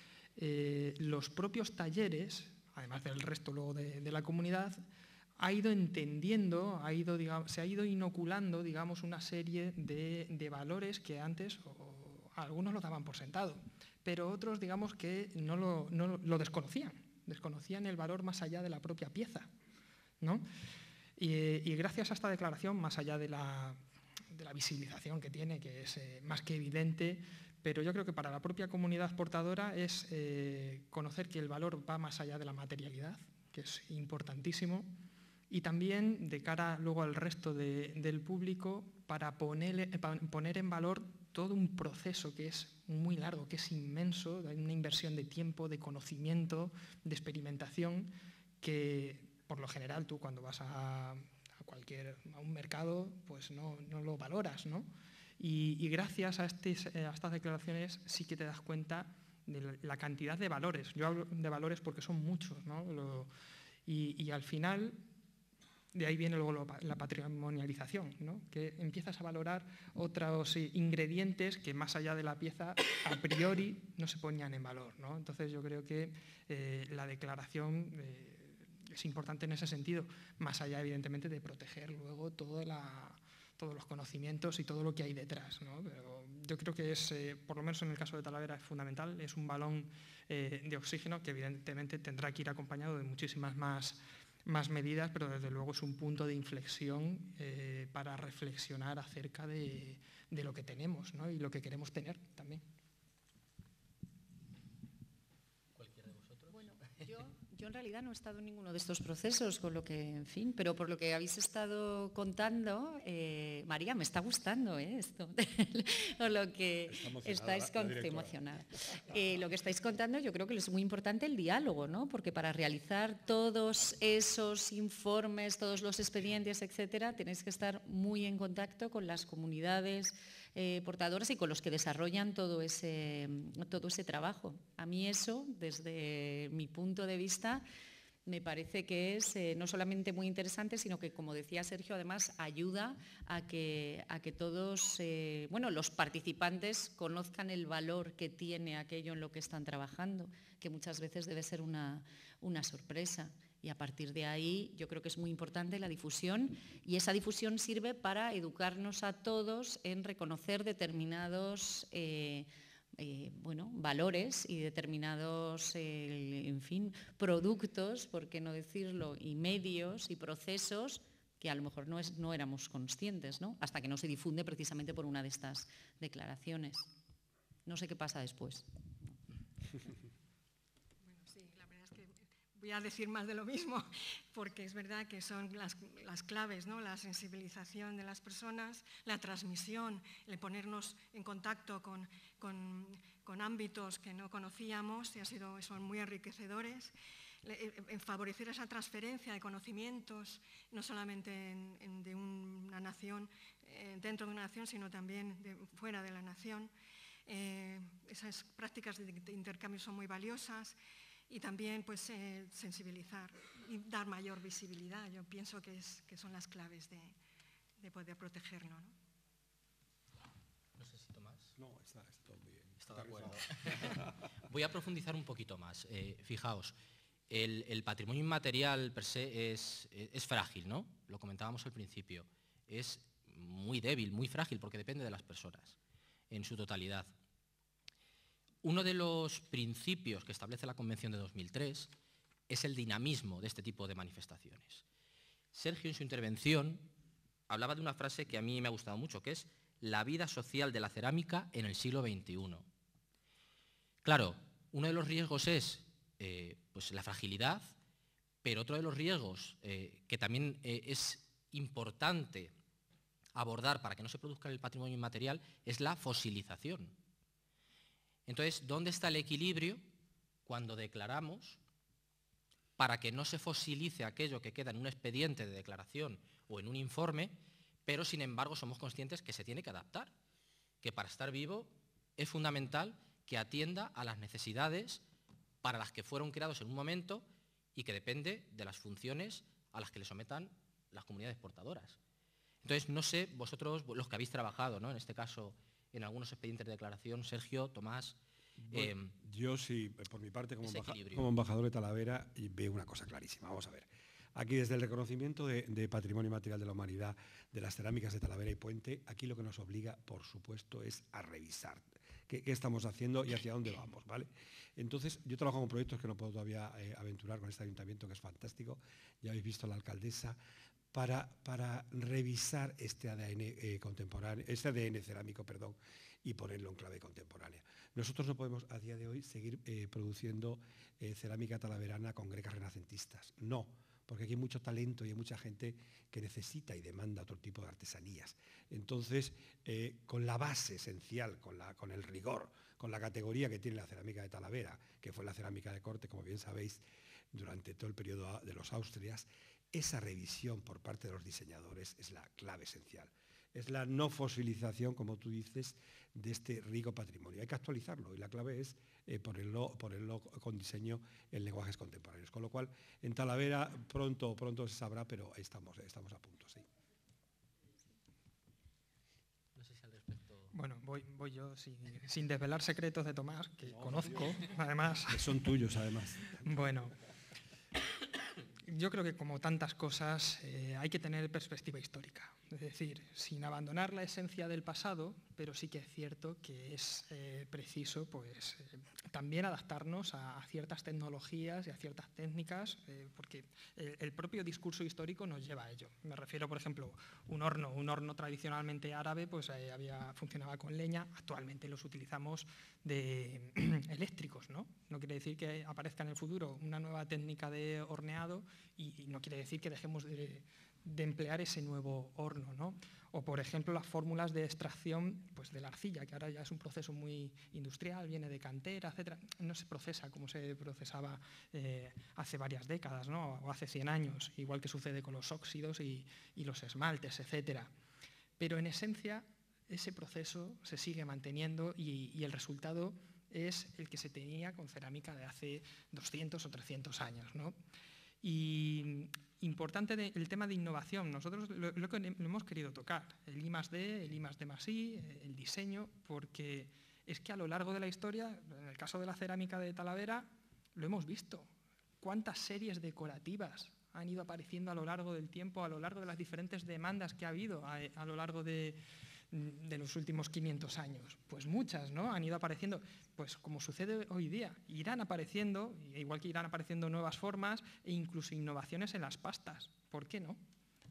los propios talleres, además del resto luego de la comunidad, ha ido entendiendo, se ha ido inoculando, digamos, una serie de valores que antes algunos lo daban por sentado, pero otros, digamos, que no lo desconocían el valor más allá de la propia pieza, ¿no? Y gracias a esta declaración, más allá de la visibilización que tiene, que es más que evidente, pero yo creo que para la propia comunidad portadora es conocer que el valor va más allá de la materialidad, que es importantísimo, y también de cara luego al resto del público para poner en valor todo un proceso que es muy largo, que es inmenso, hay una inversión de tiempo, de conocimiento, de experimentación, que por lo general tú cuando vas a un mercado pues no lo valoras, ¿no? Y gracias a estas declaraciones sí que te das cuenta de la cantidad de valores. Yo hablo de valores porque son muchos, ¿no? Y al final, de ahí viene luego la patrimonialización, ¿no? Que empiezas a valorar otros ingredientes que más allá de la pieza a priori no se ponían en valor, ¿no? Entonces yo creo que la declaración es importante en ese sentido, más allá evidentemente de proteger luego todos los conocimientos y todo lo que hay detrás, ¿no? Pero yo creo que es, por lo menos en el caso de Talavera, es fundamental, es un balón de oxígeno que evidentemente tendrá que ir acompañado de muchísimas más medidas, pero desde luego es un punto de inflexión para reflexionar acerca de lo que tenemos, ¿no? Y lo que queremos tener también. ¿Cualquiera de vosotros? Bueno, yo en realidad no he estado en ninguno de estos procesos, con lo que, en fin, pero por lo que habéis estado contando, María, me está gustando esto, o lo que estáis emocionada. Lo que estáis contando, yo creo que es muy importante el diálogo, ¿no? Porque para realizar todos esos informes, todos los expedientes, etcétera, tenéis que estar muy en contacto con las comunidades portadoras y con los que desarrollan todo ese trabajo. A mí eso, desde mi punto de vista, me parece que es no solamente muy interesante, sino que, como decía Sergio, además ayuda a que todos, los participantes conozcan el valor que tiene aquello en lo que están trabajando, que muchas veces debe ser una sorpresa. Y a partir de ahí yo creo que es muy importante la difusión, y esa difusión sirve para educarnos a todos en reconocer determinados valores y determinados productos, por qué no decirlo, y medios y procesos que a lo mejor no éramos conscientes, ¿no? Hasta que no se difunde precisamente por una de estas declaraciones. No sé qué pasa después. voy a decir más de lo mismo, porque es verdad que son las claves, ¿no? La sensibilización de las personas, la transmisión, el ponernos en contacto con ámbitos que no conocíamos y son muy enriquecedores, en favorecer esa transferencia de conocimientos, no solamente de una nación, dentro de una nación, sino también fuera de la nación. Esas prácticas de intercambio son muy valiosas. Y también pues, sensibilizar y dar mayor visibilidad. Yo pienso que son las claves de poder protegerlo, ¿no? No sé si Tomás. No, está todo muy bien. Está de acuerdo. Voy a profundizar un poquito más. Fijaos, el patrimonio inmaterial per se es frágil, ¿no? Lo comentábamos al principio. Es muy débil, muy frágil, porque depende de las personas en su totalidad. Uno de los principios que establece la Convención de 2003 es el dinamismo de este tipo de manifestaciones. Sergio, en su intervención, hablaba de una frase que a mí me ha gustado mucho, que es la vida social de la cerámica en el siglo XXI. Claro, uno de los riesgos es pues la fragilidad, pero otro de los riesgos que también es importante abordar para que no se produzca en el patrimonio inmaterial es la fosilización. Entonces, ¿dónde está el equilibrio cuando declaramos para que no se fosilice aquello que queda en un expediente de declaración o en un informe, pero sin embargo somos conscientes que se tiene que adaptar, que para estar vivo es fundamental que atienda a las necesidades para las que fueron creados en un momento y que depende de las funciones a las que le sometan las comunidades portadoras? Entonces, no sé, vosotros, los que habéis trabajado, ¿no?, en este caso, en algunos expedientes de declaración, Sergio, Tomás. Bueno, yo sí, por mi parte, como embajador de Talavera, veo una cosa clarísima. Vamos a ver. Aquí, desde el reconocimiento de patrimonio material de la humanidad de las cerámicas de Talavera y Puente, aquí lo que nos obliga, por supuesto, es a revisar qué estamos haciendo y hacia dónde vamos, ¿vale? Entonces, yo trabajo con proyectos que no puedo todavía aventurar con este ayuntamiento, que es fantástico. Ya habéis visto a la alcaldesa. Para revisar este ADN contemporáneo, este ADN cerámico, perdón, y ponerlo en clave contemporánea. Nosotros no podemos a día de hoy seguir produciendo cerámica talaverana con grecas renacentistas. No, porque aquí hay mucho talento y hay mucha gente que necesita y demanda otro tipo de artesanías. Entonces, con la base esencial, con el rigor, con la categoría que tiene la cerámica de Talavera, que fue la cerámica de corte, como bien sabéis, durante todo el periodo de los Austrias, esa revisión por parte de los diseñadores es la clave esencial. Es la no fosilización, como tú dices, de este rico patrimonio. Hay que actualizarlo y la clave es ponerlo con diseño en lenguajes contemporáneos. Con lo cual, en Talavera pronto se sabrá, pero estamos a punto, sí. No sé si al respecto... Bueno, voy yo sin desvelar secretos de Tomás, que conozco, además. Que son tuyos, además. Bueno, yo creo que como tantas cosas hay que tener perspectiva histórica. Es decir, sin abandonar la esencia del pasado, pero sí que es cierto que es preciso pues, también adaptarnos a ciertas tecnologías y a ciertas técnicas, porque el propio discurso histórico nos lleva a ello. Me refiero, por ejemplo, un horno tradicionalmente árabe, pues funcionaba con leña, actualmente los utilizamos eléctricos, ¿no? No quiere decir que aparezca en el futuro una nueva técnica de horneado y no quiere decir que dejemos de emplear ese nuevo horno, ¿no? O, por ejemplo, las fórmulas de extracción pues, de la arcilla, que ahora ya es un proceso muy industrial, viene de cantera, etc. No se procesa como se procesaba hace varias décadas, ¿no? O hace 100 años, igual que sucede con los óxidos y los esmaltes, etc. Pero, en esencia, ese proceso se sigue manteniendo y el resultado es el que se tenía con cerámica de hace 200 o 300 años, ¿no? Y importante el tema de innovación, nosotros lo hemos querido tocar, el I+D, el I+D+I, el diseño, porque es que a lo largo de la historia, en el caso de la cerámica de Talavera, lo hemos visto. ¿Cuántas series decorativas han ido apareciendo a lo largo del tiempo, a lo largo de las diferentes demandas que ha habido a lo largo de los últimos 500 años? Pues muchas, ¿no? Han ido apareciendo, pues como sucede hoy día, irán apareciendo, igual que irán apareciendo nuevas formas e incluso innovaciones en las pastas. ¿Por qué no?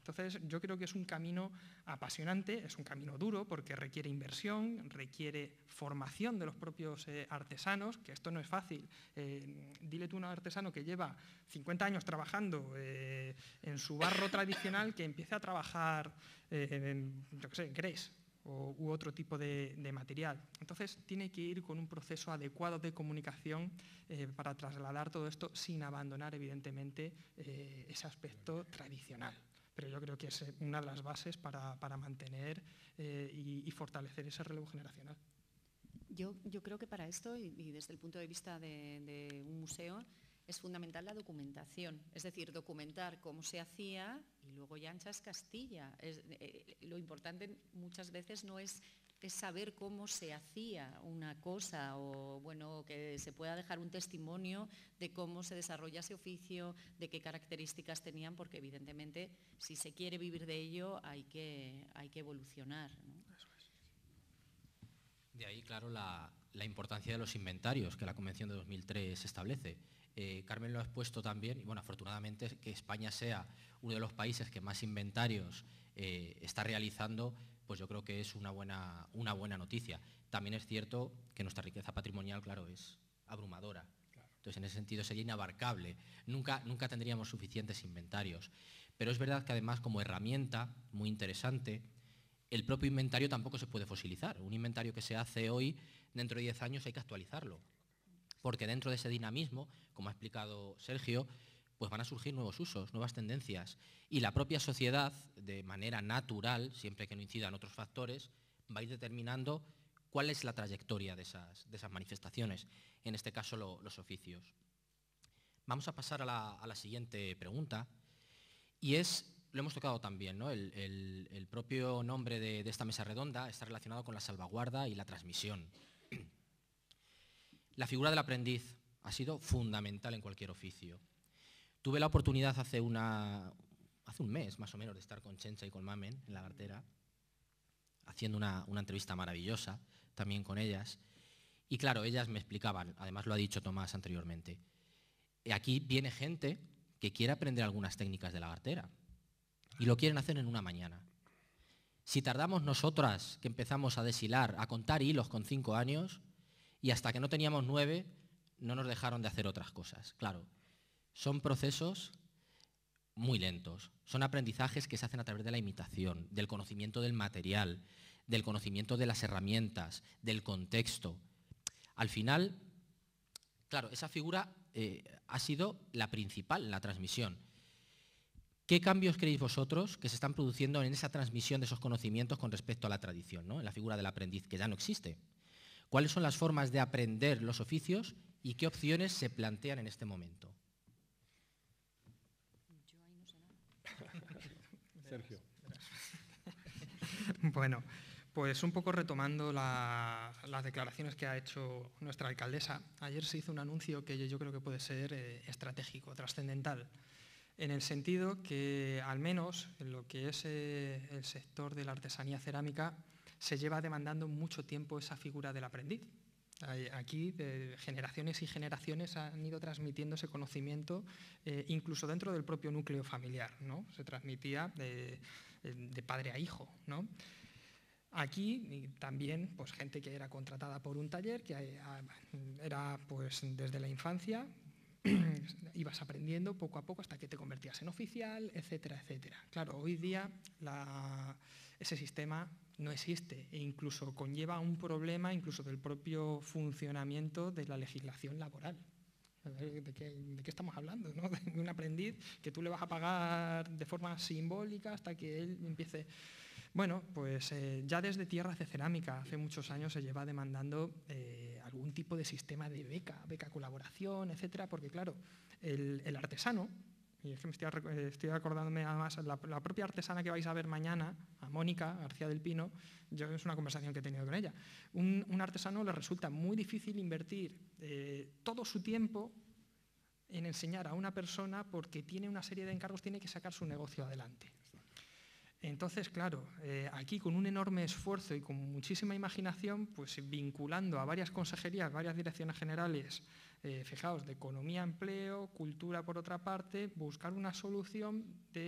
Entonces, yo creo que es un camino apasionante, es un camino duro porque requiere inversión, requiere formación de los propios artesanos, que esto no es fácil. Dile tú a un artesano que lleva 50 años trabajando en su barro tradicional que empiece a trabajar, yo qué sé, en grés u otro tipo de material. Entonces, tiene que ir con un proceso adecuado de comunicación para trasladar todo esto sin abandonar, evidentemente, ese aspecto tradicional. Pero yo creo que es una de las bases para mantener y fortalecer ese relevo generacional. Yo creo que para esto, y desde el punto de vista de un museo, es fundamental la documentación, es decir, documentar cómo se hacía y luego ya anchas Castilla. Lo importante muchas veces no es saber cómo se hacía una cosa o bueno, que se pueda dejar un testimonio de cómo se desarrolla ese oficio, de qué características tenían, porque evidentemente si se quiere vivir de ello hay que evolucionar, ¿no? De ahí, claro, la importancia de los inventarios que la Convención de 2003 establece. Carmen lo ha expuesto también, y bueno, afortunadamente que España sea uno de los países que más inventarios está realizando, pues yo creo que es una buena noticia. También es cierto que nuestra riqueza patrimonial, claro, es abrumadora. Claro. Entonces, en ese sentido sería inabarcable. Nunca tendríamos suficientes inventarios. Pero es verdad que además, como herramienta muy interesante, el propio inventario tampoco se puede fosilizar. Un inventario que se hace hoy, dentro de 10 años hay que actualizarlo. Porque dentro de ese dinamismo, como ha explicado Sergio, pues van a surgir nuevos usos, nuevas tendencias. Y la propia sociedad, de manera natural, siempre que no incidan otros factores, va a ir determinando cuál es la trayectoria de esas manifestaciones, en este caso los oficios. Vamos a pasar a la siguiente pregunta, y lo hemos tocado también, ¿no? El propio nombre de esta mesa redonda está relacionado con la salvaguarda y la transmisión. La figura del aprendiz ha sido fundamental en cualquier oficio. Tuve la oportunidad hace un mes más o menos de estar con Chencha y con Mamen en la Gartera, haciendo una entrevista maravillosa también con ellas. Y claro, ellas me explicaban, además lo ha dicho Tomás anteriormente, aquí viene gente que quiere aprender algunas técnicas de la Gartera y lo quieren hacer en una mañana. Si tardamos nosotras, que empezamos a deshilar, a contar hilos con 5 años, y hasta que no teníamos 9, no nos dejaron de hacer otras cosas. Claro, son procesos muy lentos, son aprendizajes que se hacen a través de la imitación, del conocimiento del material, del conocimiento de las herramientas, del contexto. Al final, claro, esa figura ha sido la principal en la transmisión. ¿Qué cambios creéis vosotros que se están produciendo en esa transmisión de esos conocimientos con respecto a la tradición, ¿no? En la figura del aprendiz, que ya no existe? ¿Cuáles son las formas de aprender los oficios y qué opciones se plantean en este momento? Sergio. Bueno, pues un poco retomando las declaraciones que ha hecho nuestra alcaldesa. Ayer se hizo un anuncio que yo creo que puede ser estratégico, trascendental, en el sentido que al menos en lo que es el sector de la artesanía cerámica se lleva demandando mucho tiempo esa figura del aprendiz. Aquí generaciones y generaciones han ido transmitiendo ese conocimiento, incluso dentro del propio núcleo familiar, ¿no? Se transmitía de padre a hijo, ¿no? Aquí también pues, gente que era contratada por un taller, que era pues, desde la infancia, ibas aprendiendo poco a poco hasta que te convertías en oficial, etcétera, etcétera. Claro, hoy día ese sistema no existe e incluso conlleva un problema incluso del propio funcionamiento de la legislación laboral. ¿De qué estamos hablando, ¿no? De un aprendiz que tú le vas a pagar de forma simbólica hasta que él empiece. Bueno, pues ya desde Tierras de Cerámica, hace muchos años se lleva demandando algún tipo de sistema de beca colaboración, etcétera, porque claro, el artesano, y es que estoy acordándome además, la propia artesana que vais a ver mañana, a Mónica García del Pino, es una conversación que he tenido con ella, un artesano le resulta muy difícil invertir todo su tiempo en enseñar a una persona porque tiene una serie de encargos, tiene que sacar su negocio adelante. Entonces, claro, aquí con un enorme esfuerzo y con muchísima imaginación, pues vinculando a varias consejerías, varias direcciones generales, fijaos, de economía, empleo, cultura por otra parte, buscar una solución de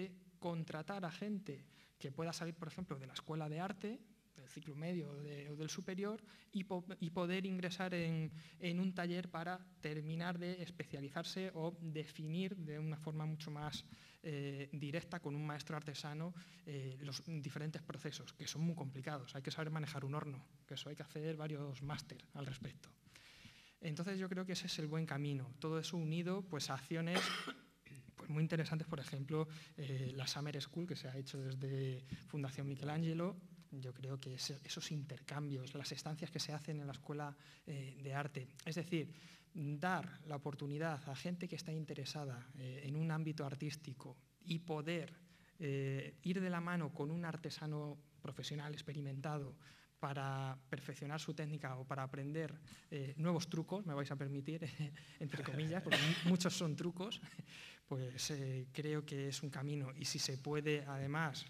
contratar a gente que pueda salir, por ejemplo, de la escuela de arte, del ciclo medio o del superior, y poder ingresar en un taller para terminar de especializarse o definir de una forma mucho más directa con un maestro artesano los diferentes procesos, que son muy complicados. Hay que saber manejar un horno, que eso hay que hacer varios máster al respecto. Entonces yo creo que ese es el buen camino, todo eso unido pues, a acciones pues, muy interesantes, por ejemplo, la Summer School que se ha hecho desde Fundación Michelangelo. Yo creo que esos intercambios, las estancias que se hacen en la escuela de arte, es decir, dar la oportunidad a gente que está interesada en un ámbito artístico y poder ir de la mano con un artesano profesional experimentado para perfeccionar su técnica o para aprender nuevos trucos, me vais a permitir, entre comillas, porque muchos son trucos, pues creo que es un camino. Y si se puede, además,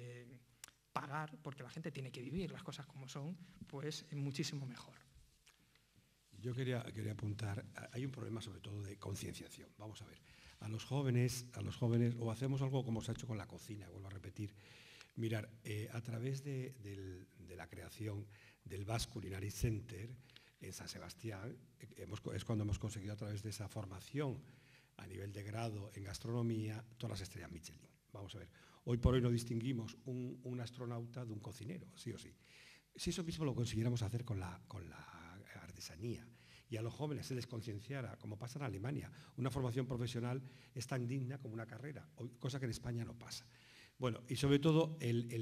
pagar, porque la gente tiene que vivir las cosas como son, pues muchísimo mejor. Yo quería apuntar, hay un problema sobre todo de concienciación. Vamos a ver, a los jóvenes, o hacemos algo como se ha hecho con la cocina, vuelvo a repetir. Mirar, a través de la creación del Basque Culinary Center en San Sebastián, es cuando hemos conseguido a través de esa formación a nivel de grado en gastronomía todas las estrellas Michelin. Vamos a ver, hoy por hoy no distinguimos un astronauta de un cocinero, sí o sí. Si eso mismo lo consiguiéramos hacer con la artesanía y a los jóvenes se les concienciara, como pasa en Alemania, una formación profesional es tan digna como una carrera, cosa que en España no pasa. Bueno, y sobre todo,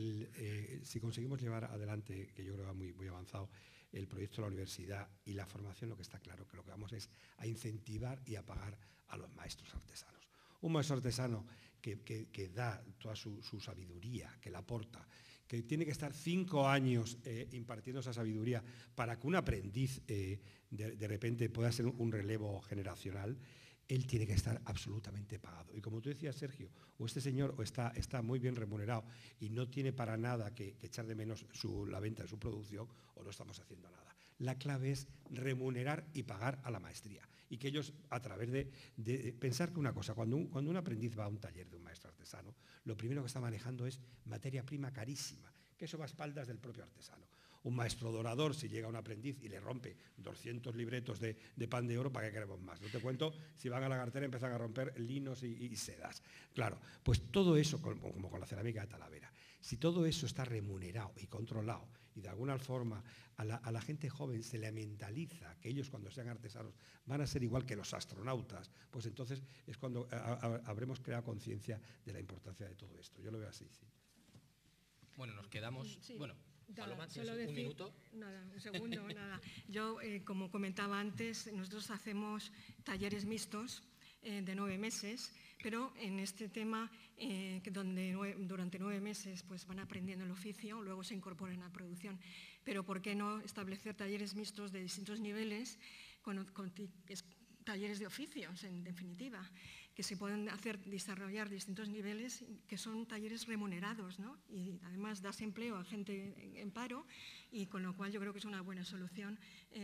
si conseguimos llevar adelante, que yo creo que va muy avanzado, el proyecto de la universidad y la formación, lo que está claro, que lo que vamos es a incentivar y a pagar a los maestros artesanos. Un maestro artesano que da toda su sabiduría, que la aporta, que tiene que estar 5 años impartiendo esa sabiduría para que un aprendiz de repente pueda ser un relevo generacional, él tiene que estar absolutamente pagado. Y como tú decías, Sergio, o este señor o está muy bien remunerado y no tiene para nada que echar de menos la venta de su producción, o no estamos haciendo nada. La clave es remunerar y pagar a la maestría. Y que ellos, a través de pensar que una cosa, cuando un aprendiz va a un taller de un maestro artesano, lo primero que está manejando es materia prima carísima, que eso va a espaldas del propio artesano. Un maestro dorador, si llega un aprendiz y le rompe 200 libretos de pan de oro, ¿para qué queremos más? No te cuento si van a la cartera y empiezan a romper linos y sedas. Claro, pues todo eso, como con la cerámica de Talavera, si todo eso está remunerado y controlado y de alguna forma a la gente joven se le mentaliza que ellos cuando sean artesanos van a ser igual que los astronautas, pues entonces es cuando habremos creado conciencia de la importancia de todo esto. Yo lo veo así, sí. Bueno, nos quedamos... Sí. Bueno, Paloma, Solo ¿tienes decir, un minuto? Nada, un segundo, nada. Yo, como comentaba antes, nosotros hacemos talleres mixtos de 9 meses, pero en este tema, donde durante 9 meses pues, van aprendiendo el oficio, luego se incorporan a producción. Pero ¿por qué no establecer talleres mixtos de distintos niveles, con talleres de oficios, en definitiva, que se pueden desarrollar distintos niveles, que son talleres remunerados, ¿no? Y además das empleo a gente en paro, y con lo cual yo creo que es una buena solución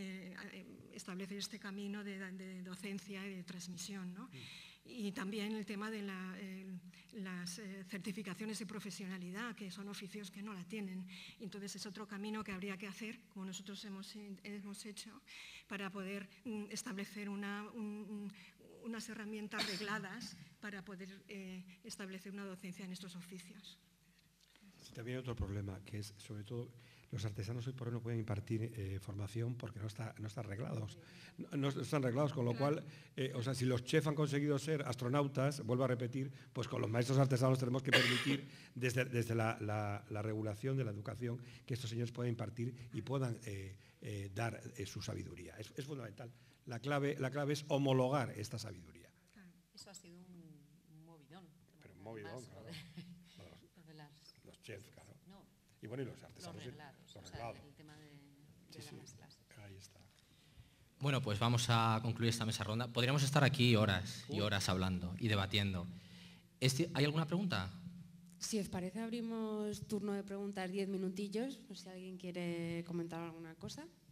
establecer este camino de docencia y de transmisión, ¿no? Y también el tema de las certificaciones de profesionalidad, que son oficios que no la tienen. Entonces es otro camino que habría que hacer, como nosotros hemos hecho, para poder establecer unas herramientas regladas para poder establecer una docencia en estos oficios. Sí, también hay otro problema, que es sobre todo los artesanos hoy por hoy no pueden impartir formación porque no están reglados. No están reglados, con lo cual, o sea, si los chefs han conseguido ser astronautas, vuelvo a repetir, pues con los maestros artesanos tenemos que permitir desde la regulación de la educación que estos señores puedan impartir y puedan dar su sabiduría. Es fundamental. La clave es homologar esta sabiduría. Eso ha sido un movidón. Pero un movidón, claro. Los chefs, claro. No, y bueno, y los artesanos. Los reglados. O sea, el tema de las clases. Ahí está. Bueno, pues vamos a concluir esta mesa ronda. Podríamos estar aquí horas y horas hablando y debatiendo. ¿Hay alguna pregunta? Si os parece, abrimos turno de preguntas 10 minutillos, por si alguien quiere comentar alguna cosa.